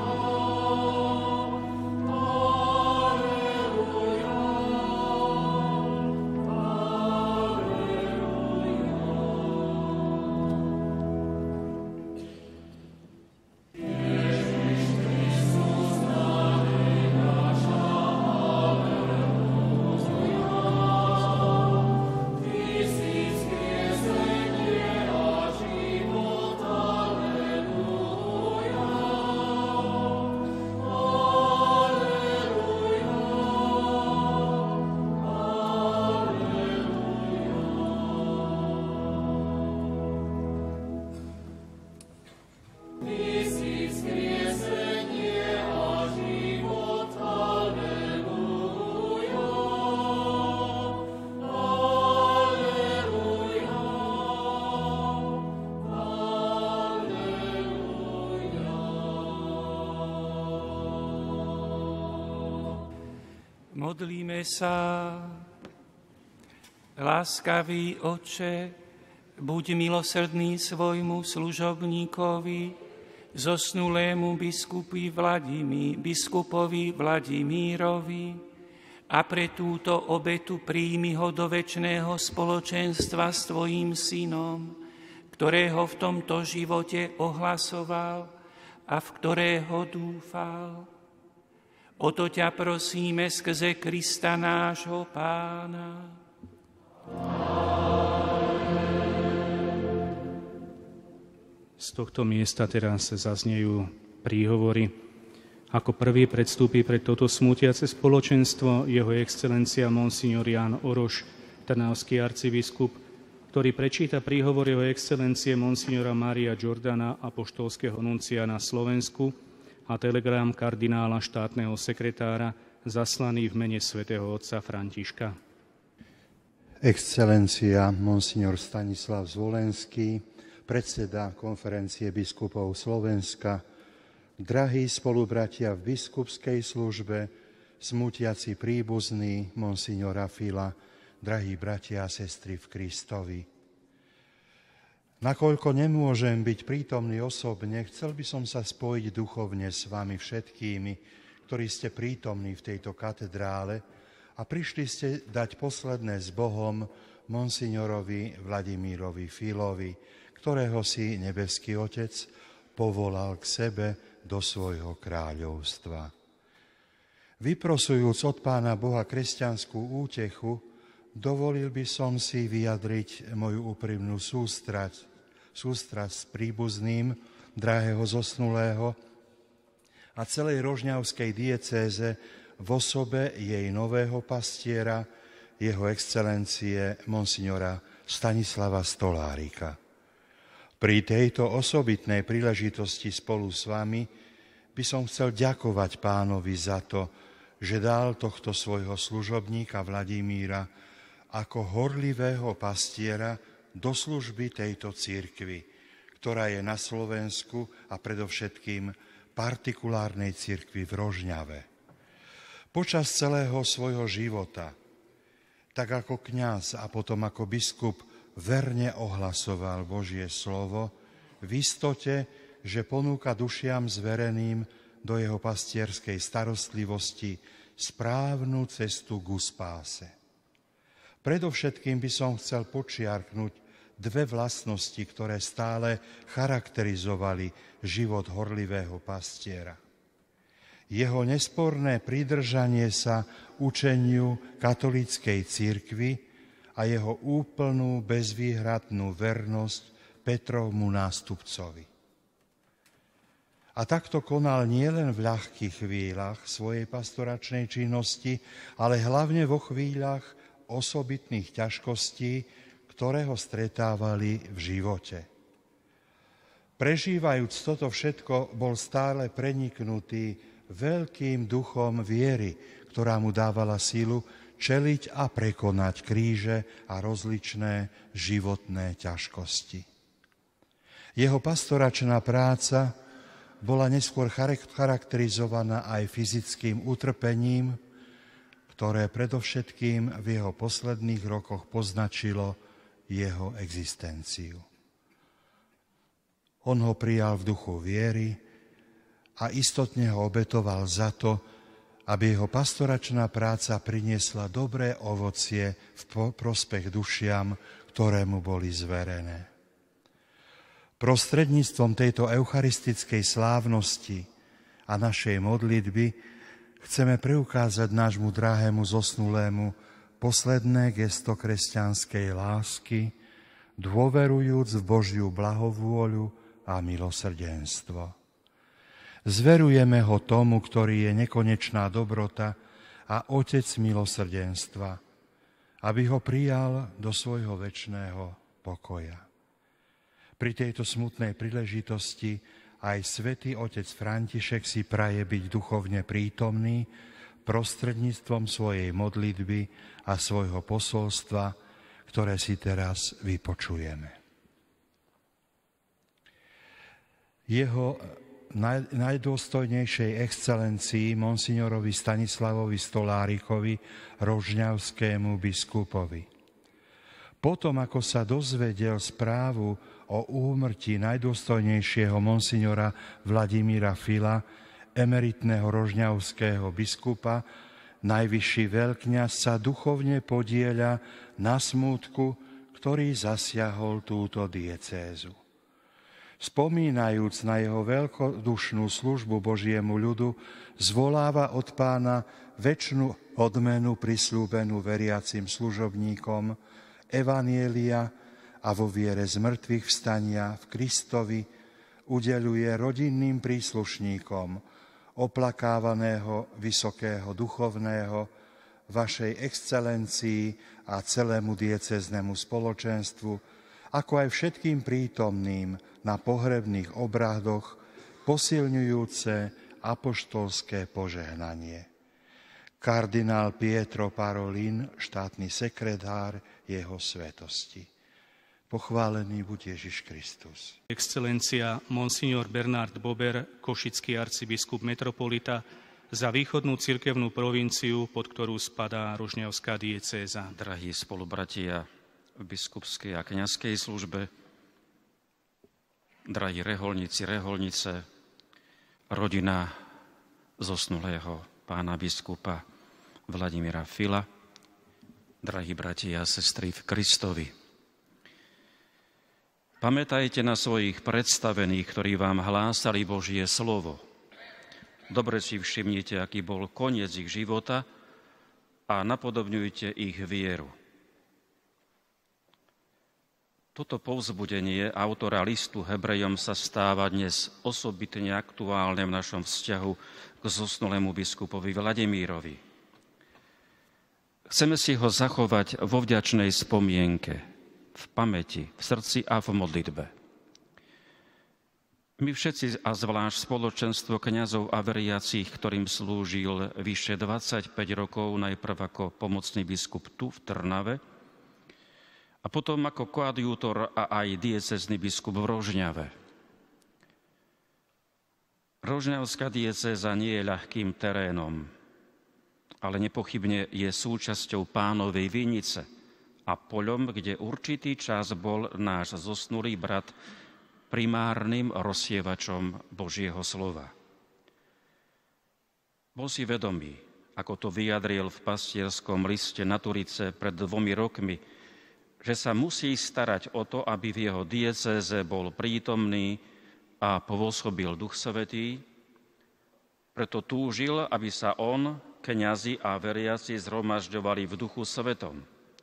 Modlíme sa. Láskavý Otče, buď milosrdný svojmu služobníkovi, zosnulému biskupi Vladimí, biskupovi Vladimírovi, a pre túto obetu príjmi ho do večného spoločenstva s tvojím synom, ktorého v tomto živote ohlasoval a v ktorého dúfal. O to ťa prosíme skrze Krista nášho Pána. Z tohto miesta teraz zaznejú príhovory. Ako prvý predstúpi pred toto smútiace spoločenstvo jeho excelencia monsignor Ján Oroš, trnavský arcibiskup, ktorý prečíta príhovor jeho excelencie monsignora Mária Giordana, apoštolského nuncia na Slovensku, a telegram kardinála štátneho sekretára zaslaný v mene svätého otca Františka. Excelencia monsignor Stanislav Zvolenský, predseda konferencie biskupov Slovenska, drahí spolubratia v biskupskej službe, smútiaci príbuzní monsignora Fila, drahí bratia a sestry v Kristovi. Nakoľko nemôžem byť prítomný osobne, chcel by som sa spojiť duchovne s vami všetkými, ktorí ste prítomní v tejto katedrále a prišli ste dať posledné s Bohom monsignorovi Vladimírovi Filovi, ktorého si nebeský Otec povolal k sebe do svojho kráľovstva. Vyprosujúc od Pána Boha kresťanskú útechu, dovolil by som si vyjadriť moju úprimnú sústrať, sústrať s príbuzným drahého zosnulého a celej rožňavskej diecéze v osobe jej nového pastiera, jeho excelencie monsignora Stanislava Stolárika. Pri tejto osobitnej príležitosti spolu s vami by som chcel ďakovať Pánovi za to, že dal tohto svojho služobníka Vladimíra ako horlivého pastiera do služby tejto cirkvi, ktorá je na Slovensku a predovšetkým partikulárnej cirkvi v Rožňave. Počas celého svojho života, tak ako kňaz a potom ako biskup, verne ohlasoval Božie slovo v istote, že ponúka dušiam zvereným do jeho pastierskej starostlivosti správnu cestu ku spáse. Predovšetkým by som chcel počiarknúť dve vlastnosti, ktoré stále charakterizovali život horlivého pastiera. Jeho nesporné pridržanie sa učeniu katolíckej cirkvi a jeho úplnú bezvýhradnú vernosť Petrovmu nástupcovi. A takto konal nielen v ľahkých chvíľach svojej pastoračnej činnosti, ale hlavne vo chvíľach osobitných ťažkostí, ktoré ho stretávali v živote. Prežívajúc toto všetko, bol stále preniknutý veľkým duchom viery, ktorá mu dávala silu čeliť a prekonať kríže a rozličné životné ťažkosti. Jeho pastoračná práca bola neskôr charakterizovaná aj fyzickým utrpením, ktoré predovšetkým v jeho posledných rokoch poznačilo jeho existenciu. On ho prijal v duchu viery a istotne ho obetoval za to, aby jeho pastoračná práca priniesla dobré ovocie v prospech dušiam, ktoré mu boli zverené. Prostredníctvom tejto eucharistickej slávnosti a našej modlitby chceme preukázať nášmu drahému zosnulému posledné gesto kresťanskej lásky, dôverujúc v Božiu blahovôľu a milosrdenstvo. Zverujeme ho tomu, ktorý je nekonečná dobrota a Otec milosrdenstva, aby ho prijal do svojho večného pokoja. Pri tejto smutnej príležitosti aj svätý otec František si praje byť duchovne prítomný prostredníctvom svojej modlitby a svojho posolstva, ktoré si teraz vypočujeme. Jeho naj, najdôstojnejšej excelencii monsignorovi Stanislavovi Stolárikovi, rožňavskému biskupovi. Potom, ako sa dozvedel správu o úmrtí najdôstojnejšieho monsignora Vladimíra Fila, emeritného rožňavského biskupa, najvyšší veľkňaz sa duchovne podieľa na smútku, ktorý zasiahol túto diecézu. Spomínajúc na jeho veľkodušnú službu Božiemu ľudu, zvoláva od Pána večnú odmenu prislúbenú veriacim služobníkom, evanjelia a vo viere z mŕtvych vstania v Kristovi udeľuje rodinným príslušníkom oplakávaného vysokého duchovného, vašej excelencii a celému diecéznemu spoločenstvu, ako aj všetkým prítomným na pohrebných obradoch posilňujúce apoštolské požehnanie. Kardinál Pietro Parolin, štátny sekretár jeho svetosti. Pochválený buď Ježiš Kristus. Excelencia monsignor Bernard Bober, košický arcibiskup metropolita, za východnú cirkevnú provinciu, pod ktorú spadá rožňavská diecéza. Drahí spolubratia v biskupskej a kňazskej službe, drahí reholníci, reholnice, rodina zosnulého pána biskupa Vladimíra Fila, drahí bratia a sestry v Kristovi. Pamätajte na svojich predstavených, ktorí vám hlásali Božie slovo. Dobre si všimnite, aký bol koniec ich života a napodobňujte ich vieru. Toto povzbudenie autora listu Hebrejom sa stáva dnes osobitne aktuálne v našom vzťahu k zosnulému biskupovi Vladimírovi. Chceme si ho zachovať vo vďačnej spomienke, v pamäti, v srdci a v modlitbe. My všetci, a zvlášť spoločenstvo kňazov a veriacich, ktorým slúžil vyše dvadsaťpäť rokov, najprv ako pomocný biskup tu v Trnave, a potom ako koadjútor a aj diecézny biskup v Rožňave. Rožňavská diecéza nie je ľahkým terénom, ale nepochybne je súčasťou Pánovej vinice a poľom, kde určitý čas bol náš zosnulý brat primárnym rozsievačom Božieho slova. Bol si vedomý, ako to vyjadril v pastierskom liste na Turice pred dvomi rokmi, že sa musí starať o to, aby v jeho diecéze bol prítomný a pôsobil Duch Svätý. Preto túžil, aby sa on, kňazi a veriaci zhromažďovali v Duchu Svätom.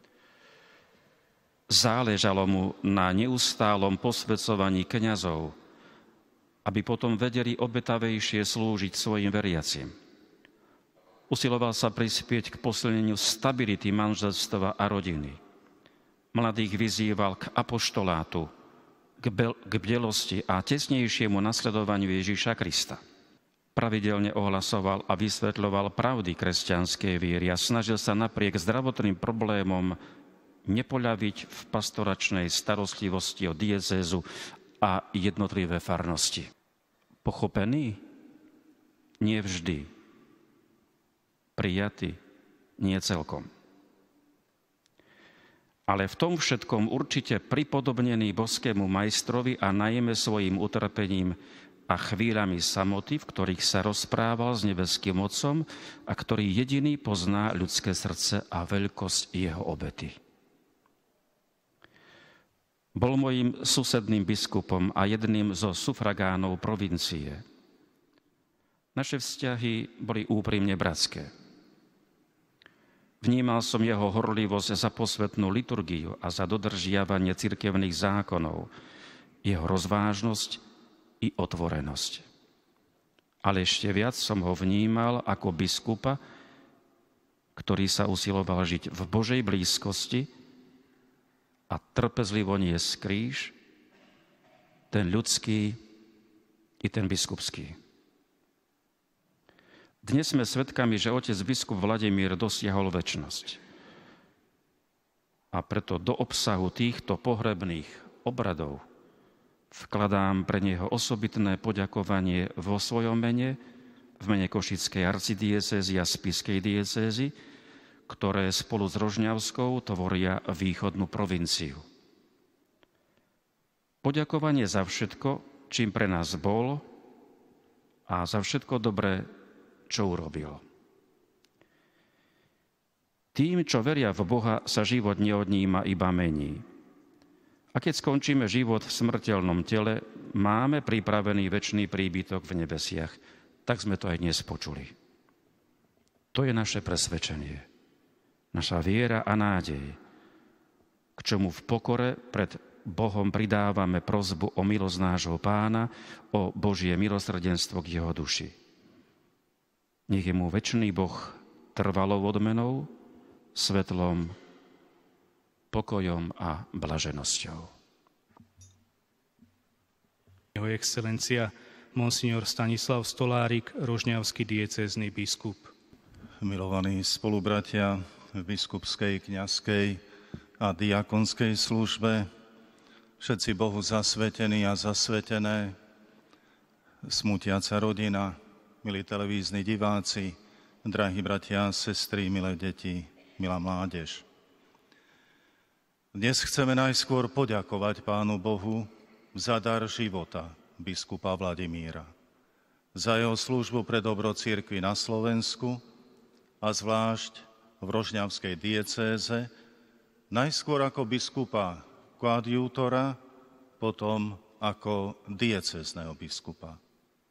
Záležalo mu na neustálom posväcovaní kňazov, aby potom vedeli obetavejšie slúžiť svojim veriacim. Usiloval sa prispieť k posilneniu stability manželstva a rodiny. Mladých vyzýval k apoštolátu, k, be- k bdelosti a tesnejšiemu nasledovaniu Ježíša Krista. pravidelne ohlasoval a vysvetľoval pravdy kresťanskej viery a snažil sa napriek zdravotným problémom nepoľaviť v pastoračnej starostlivosti o diecézu a jednotlivé farnosti. Pochopený? Nie vždy. Prijatý? Nie celkom. Ale v tom všetkom určite pripodobnený boskému majstrovi a najmä svojim utrpením a chvíľami samoty, v ktorých sa rozprával s nebeským Otcom a ktorý jediný pozná ľudské srdce a veľkosť jeho obety. Bol mojím susedným biskupom a jedným zo sufragánov provincie. Naše vzťahy boli úprimne bratské. Vnímal som jeho horlivosť za posvätnú liturgiu a za dodržiavanie cirkevných zákonov, jeho rozvážnosť i otvorenosť. Ale ešte viac som ho vnímal ako biskupa, ktorý sa usiloval žiť v Božej blízkosti a trpezlivo niesť kríž, ten ľudský i ten biskupský. Dnes sme svedkami, že otec biskup Vladimír dosiahol večnosť. A preto do obsahu týchto pohrebných obradov vkladám pre neho osobitné poďakovanie vo svojom mene, v mene Košickej arcidiecézy a Spišskej diecézy, ktoré spolu s Rožňavskou tvoria východnú provinciu. Poďakovanie za všetko, čím pre nás bol a za všetko dobré, čo urobil. Tým, čo veria v Boha, sa život neodníma, iba mení. A keď skončíme život v smrteľnom tele, máme pripravený večný príbytok v nebesiach. Tak sme to aj dnes počuli. To je naše presvedčenie, naša viera a nádej, k čomu v pokore pred Bohom pridávame prosbu o milosť nášho Pána, o Božie milosrdenstvo k jeho duši. Nech je mu večný Boh trvalou odmenou, svetlom, pokojom a blaženosťou. Jeho excelencia monsignor Stanislav Stolárik, rožňavský diecézny biskup. Milovaní spolubratia v biskupskej, kňazskej a diakonskej službe, všetci Bohu zasvetení a zasvetené, smutiaca rodina, milí televízni diváci, drahí bratia a sestry, milé deti, milá mládež. Dnes chceme najskôr poďakovať Pánu Bohu za dar života biskupa Vladimíra, za jeho službu pre dobro cirkvi na Slovensku a zvlášť v Rožňavskej diecéze, najskôr ako biskupa koadjútora, potom ako diecézneho biskupa.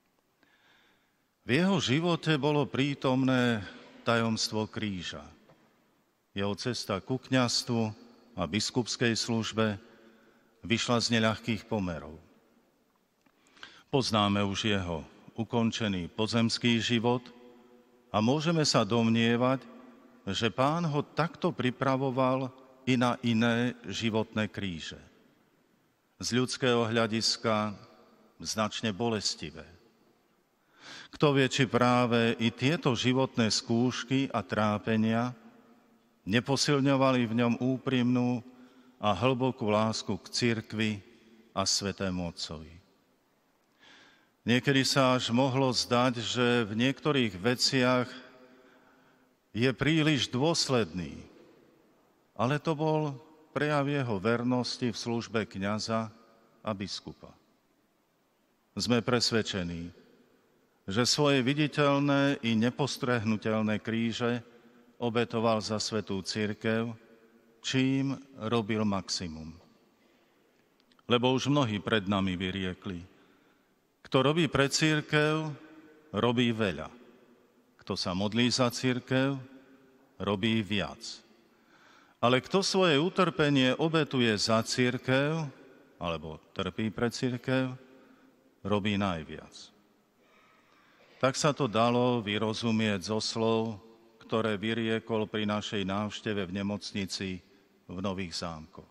V jeho živote bolo prítomné tajomstvo kríža. Jeho cesta ku kňazstvu a biskupskej službe vyšla z neľahkých pomerov. Poznáme už jeho ukončený pozemský život a môžeme sa domnievať, že Pán ho takto pripravoval i na iné životné kríže. Z ľudského hľadiska značne bolestivé. Kto vie, či práve i tieto životné skúšky a trápenia neposilňovali v ňom úprimnú a hlbokú lásku k cirkvi a Svätému Otcovi. Niekedy sa až mohlo zdať, že v niektorých veciach je príliš dôsledný, ale to bol prejav jeho vernosti v službe kňaza a biskupa. Sme presvedčení, že svoje viditeľné i nepostrehnuteľné kríže obetoval za svätú cirkev, čím robil maximum. Lebo už mnohí pred nami vyriekli, kto robí pre cirkev, robí veľa. Kto sa modlí za cirkev, robí viac. Ale kto svoje utrpenie obetuje za cirkev, alebo trpí pre cirkev, robí najviac. Tak sa to dalo vyrozumieť zo slov, ktoré vyriekol pri našej návšteve v nemocnici v Nových Zámkoch.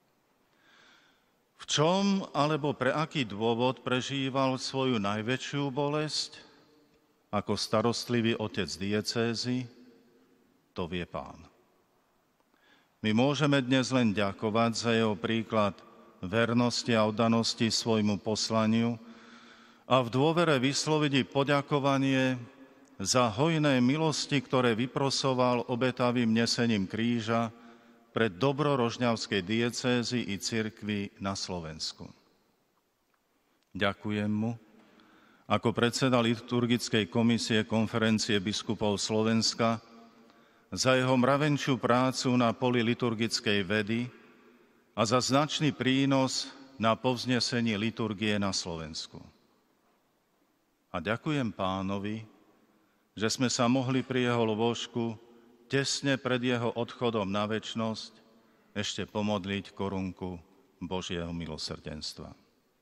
V čom alebo pre aký dôvod prežíval svoju najväčšiu bolesť ako starostlivý otec diecézy, to vie Pán. My môžeme dnes len ďakovať za jeho príklad vernosti a oddanosti svojmu poslaniu a v dôvere vysloviť poďakovanie za hojné milosti, ktoré vyprosoval obetavým nesením kríža pre dobro rožňavskej diecézy i cirkvi na Slovensku. Ďakujem mu ako predseda liturgickej komisie Konferencie biskupov Slovenska za jeho mravenčiu prácu na poli liturgickej vedy a za značný prínos na povznesenie liturgie na Slovensku. A ďakujem Pánovi, že sme sa mohli pri jeho lôžku tesne pred jeho odchodom na večnosť ešte pomodliť korunku Božieho milosrdenstva.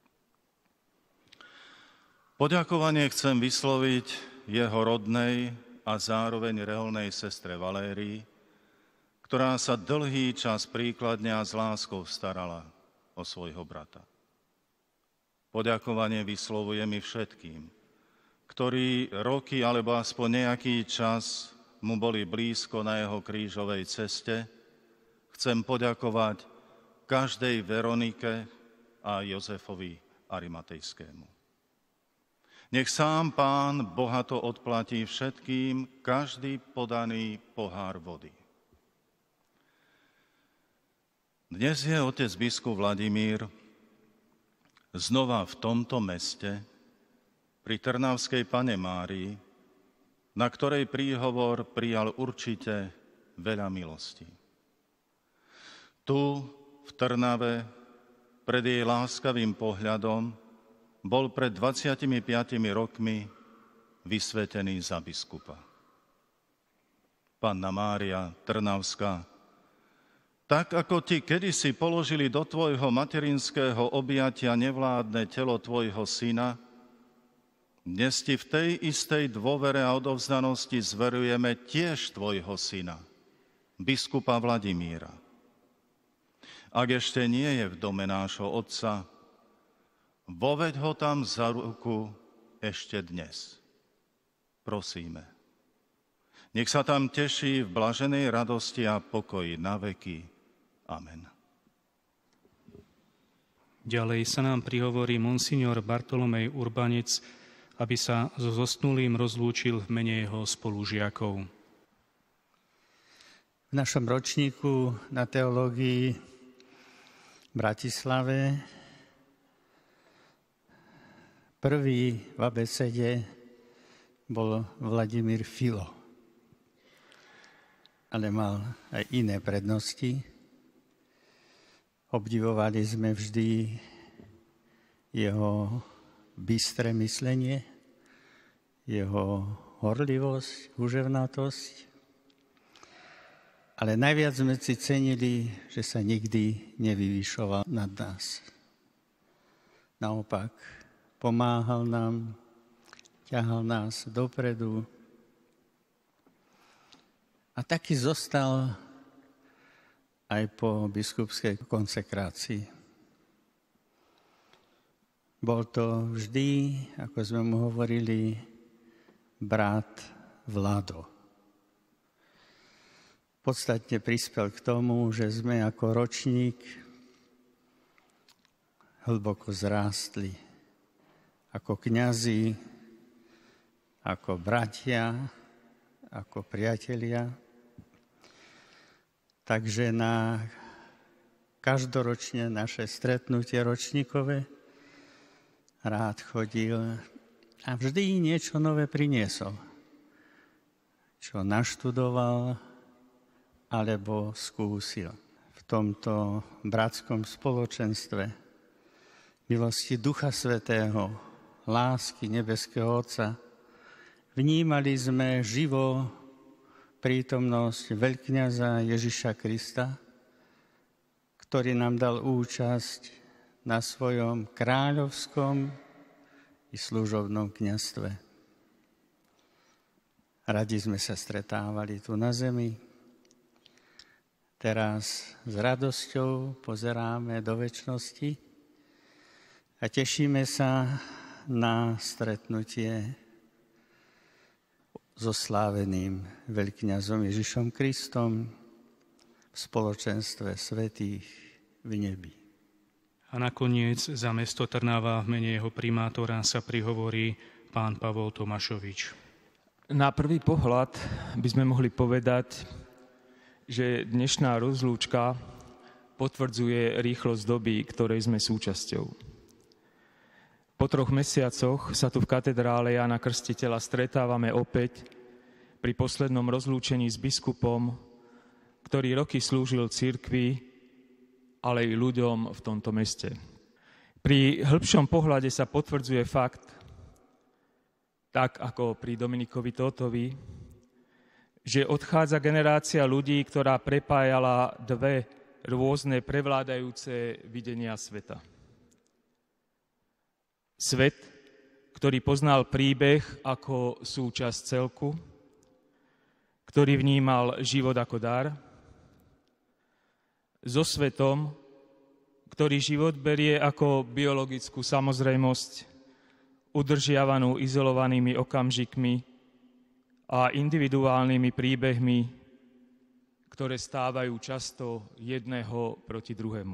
Poďakovanie chcem vysloviť jeho rodnej a zároveň reholnej sestre Valérii, ktorá sa dlhý čas príkladne a s láskou starala o svojho brata. Poďakovanie vyslovujem i všetkým, ktorí roky alebo aspoň nejaký čas mu boli blízko na jeho krížovej ceste. Chcem poďakovať každej Veronike a Jozefovi Arimatejskému. Nech sám Pán bohato odplatí všetkým každý podaný pohár vody. Dnes je otec biskup Vladimír znova v tomto meste pri Trnavskej Panne Márii, na ktorej príhovor prijal určite veľa milostí. Tu, v Trnave, pred jej láskavým pohľadom, bol pred dvadsiatimi piatimi rokmi vysvetený za biskupa. Panna Mária Trnavská, tak ako ti kedysi položili do tvojho materinského objatia nevládne telo tvojho syna, dnes ti v tej istej dôvere a odovzdanosti zverujeme tiež tvojho syna, biskupa Vladimíra. Ak ešte nie je v dome nášho otca, voveď ho tam za ruku ešte dnes. Prosíme. Nech sa tam teší v blaženej radosti a pokoji na veky. Amen. Ďalej sa nám prihovorí monsignor Bartolomej Urbanec, aby sa so zosnulým rozlúčil v mene jeho spolužiakov. V našom ročníku na teológii v Bratislave prvý v abecede bol Vladimír Filo, ale mal aj iné prednosti. Obdivovali sme vždy jeho bystré myslenie, jeho horlivosť, húževnatosť, ale najviac sme si cenili, že sa nikdy nevyvyšoval nad nás. Naopak, pomáhal nám, ťahal nás dopredu a taký zostal aj po biskupskej konsekrácii. Bol to vždy, ako sme mu hovorili, brat Vlado. Podstatne prispel k tomu, že sme ako ročník hlboko zrástli. Ako kňazi, ako bratia, ako priatelia. Takže na každoročne naše stretnutie ročníkové rád chodil a vždy niečo nové priniesol. Čo naštudoval alebo skúsil. V tomto bratskom spoločenstve milosti Ducha Svätého, lásky nebeského Otca, vnímali sme živo prítomnosť veľkňaza Ježiša Krista, ktorý nám dal účasť na svojom kráľovskom i služobnom kňazstve. Radi sme sa stretávali tu na zemi. Teraz s radosťou pozeráme do večnosti a tešíme sa na stretnutie so sláveným veľkňazom Ježišom Kristom v spoločenstve svätých v nebi. A nakoniec za mesto Trnava v mene jeho primátora sa prihovorí pán Pavol Tomášovič. Na prvý pohľad by sme mohli povedať, že dnešná rozlúčka potvrdzuje rýchlosť doby, ktorej sme súčasťou. Po troch mesiacoch sa tu v katedrále Jána Krstiteľa stretávame opäť pri poslednom rozlúčení s biskupom, ktorý roky slúžil cirkvi, ale i ľuďom v tomto meste. Pri hĺbšom pohľade sa potvrdzuje fakt, tak ako pri Dominikovi Tótovi, že odchádza generácia ľudí, ktorá prepájala dve rôzne prevládajúce videnia sveta. Svet, ktorý poznal príbeh ako súčasť celku, ktorý vnímal život ako dar, so svetom, ktorý život berie ako biologickú samozrejmosť, udržiavanú izolovanými okamžikmi a individuálnymi príbehmi, ktoré stávajú často jedného proti druhému.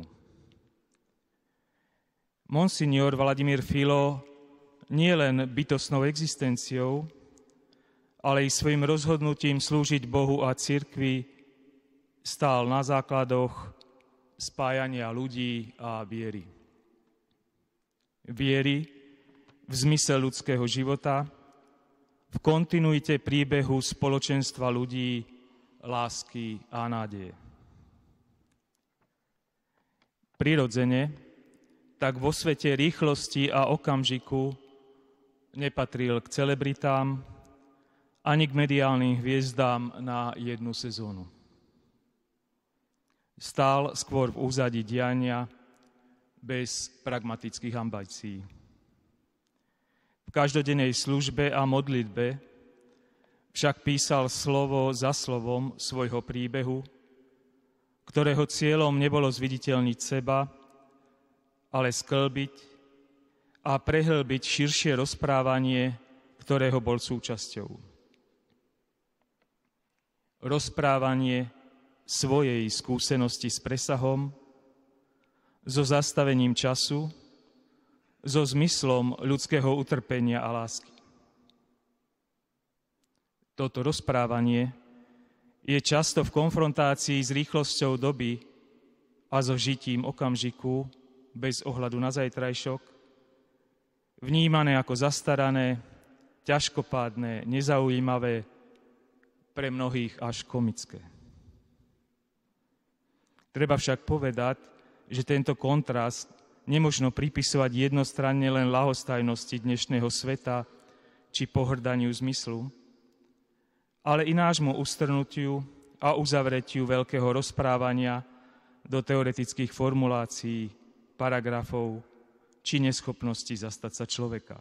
Monsignor Vladimír Filo nie len bytostnou existenciou, ale i svojim rozhodnutím slúžiť Bohu a cirkvi stál na základoch spájania ľudí a viery. Viery v zmysel ľudského života, v kontinuite príbehu spoločenstva ľudí, lásky a nádeje. Prirodzene, tak vo svete rýchlosti a okamžiku nepatril k celebritám ani k mediálnym hviezdám na jednu sezónu. Stál skôr v úzadí diania bez pragmatických ambícií. V každodennej službe a modlitbe však písal slovo za slovom svojho príbehu, ktorého cieľom nebolo zviditeľniť seba, ale sklbiť a prehlbiť širšie rozprávanie, ktorého bol súčasťou. Rozprávanie svojej skúsenosti s presahom, so zastavením času, so zmyslom ľudského utrpenia a lásky. Toto rozprávanie je často v konfrontácii s rýchlosťou doby a so žitím okamžiku bez ohľadu na zajtrajšok, vnímané ako zastarané, ťažkopádne, nezaujímavé, pre mnohých až komické. Treba však povedať, že tento kontrast nemožno pripisovať jednostranne len ľahostajnosti dnešného sveta či pohrdaniu zmyslu, ale i nášmu ustrnutiu a uzavretiu veľkého rozprávania do teoretických formulácií, paragrafov či neschopnosti zastať sa človeka.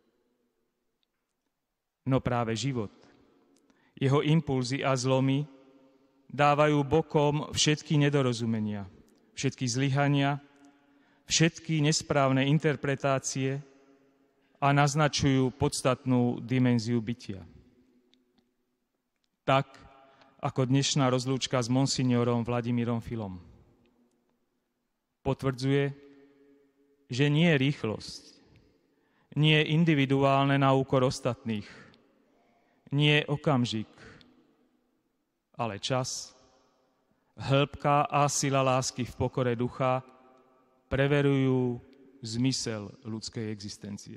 No práve život, jeho impulzy a zlomy dávajú bokom všetky nedorozumenia, všetky zlyhania, všetky nesprávne interpretácie a naznačujú podstatnú dimenziu bytia. Tak, ako dnešná rozlúčka s monsignorom Vladimírom Filom. Potvrdzuje, že nie je rýchlosť, nie je individuálne na úkor ostatných, nie je okamžik, ale čas, hĺbka a sila lásky v pokore ducha preverujú zmysel ľudskej existencie.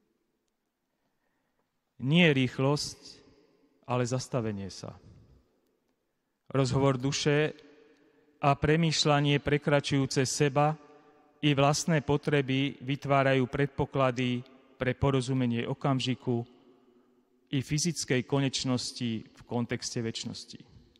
Nie je rýchlosť, ale zastavenie sa. Rozhovor duše a premýšľanie prekračujúce seba i vlastné potreby vytvárajú predpoklady pre porozumenie okamžiku i fyzickej konečnosti v kontexte večnosti.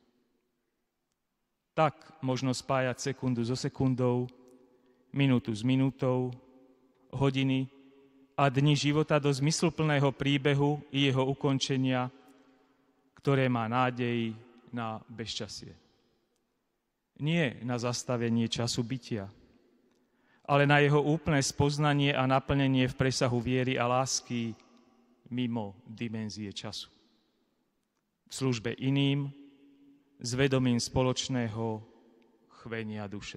Tak možno spájať sekundu so sekundou, minútu s minútou, hodiny a dni života do zmysluplného príbehu i jeho ukončenia, ktoré má nádej na bezčasie. Nie na zastavenie času bytia, ale na jeho úplné spoznanie a naplnenie v presahu viery a lásky mimo dimenzie času. službe iným, s vedomím spoločného chvenia duše.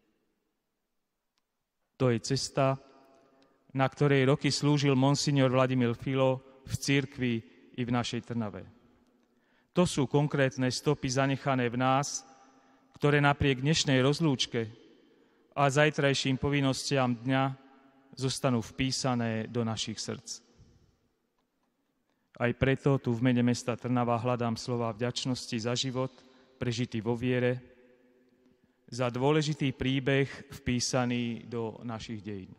To je cesta, na ktorej roky slúžil monsignor Vladimír Filo v cirkvi i v našej Trnave. To sú konkrétne stopy zanechané v nás, ktoré napriek dnešnej rozlúčke a zajtrajším povinnostiam dňa zostanú vpísané do našich srdc. Aj preto tu v mene mesta Trnava hľadám slova vďačnosti za život prežitý vo viere, za dôležitý príbeh vpísaný do našich dejín.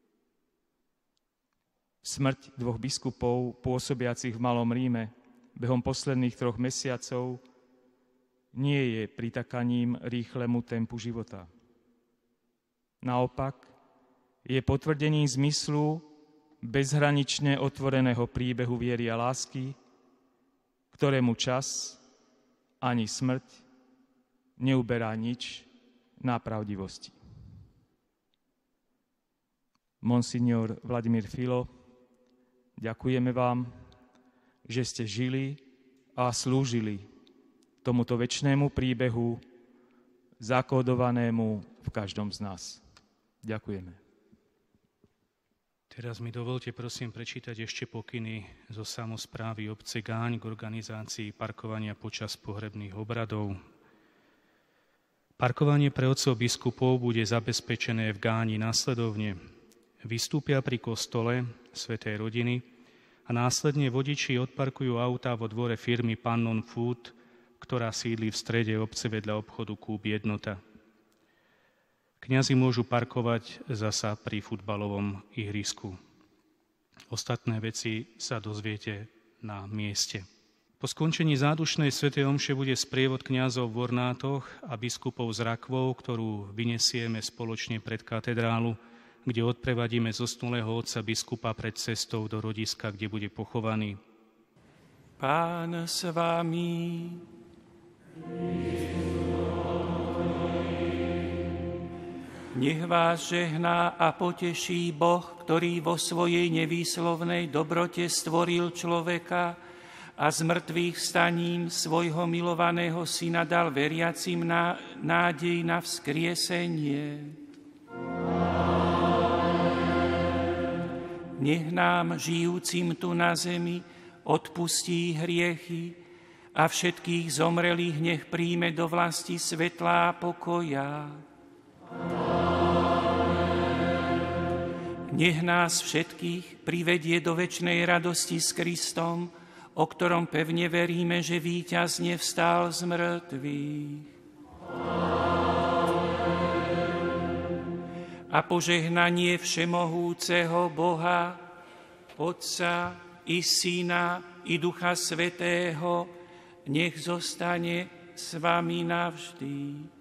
Smrť dvoch biskupov pôsobiacich v Malom Ríme behom posledných troch mesiacov nie je pritakaním rýchlemu tempu života. Naopak, je potvrdením zmyslu bezhranične otvoreného príbehu viery a lásky, ktorému čas ani smrť neuberá nič na pravdivosti. Monsignor Vladimír Filo, ďakujeme vám, že ste žili a slúžili tomuto večnému príbehu, zakódovanému v každom z nás. Ďakujeme. Teraz mi dovolte prosím prečítať ešte pokyny zo samosprávy obce Gáň k organizácii parkovania počas pohrebných obradov. Parkovanie pre otcov biskupov bude zabezpečené v Gáni následovne. Vystúpia pri kostole Svätej rodiny a následne vodiči odparkujú autá vo dvore firmy Pannon Food, ktorá sídli v strede obce vedľa obchodu Kúp Jednota. Kňazi môžu parkovať zasa pri futbalovom ihrisku. Ostatné veci sa dozviete na mieste. Po skončení zádušnej svätej omše bude sprievod kňazov v ornátoch a biskupov z rakvou, ktorú vyniesieme spoločne pred katedrálu, kde odprevadíme zosnulého otca biskupa pred cestou do rodiska, kde bude pochovaný. Pán s vami. Nech vás žehná a poteší Boh, ktorý vo svojej nevýslovnej dobrote stvoril človeka a z mŕtvych vstaním svojho milovaného syna dal veriacim nádej na vzkriesenie. Nech nám, žijúcim tu na zemi, odpustí hriechy a všetkých zomrelých nech príjme do vlasti svetla a pokoja. Nech nás všetkých privedie do večnej radosti s Kristom, o ktorom pevne veríme, že víťazne vstal z mŕtvych. A požehnanie všemohúceho Boha, Otca i Syna i Ducha Svätého, nech zostane s vami navždy.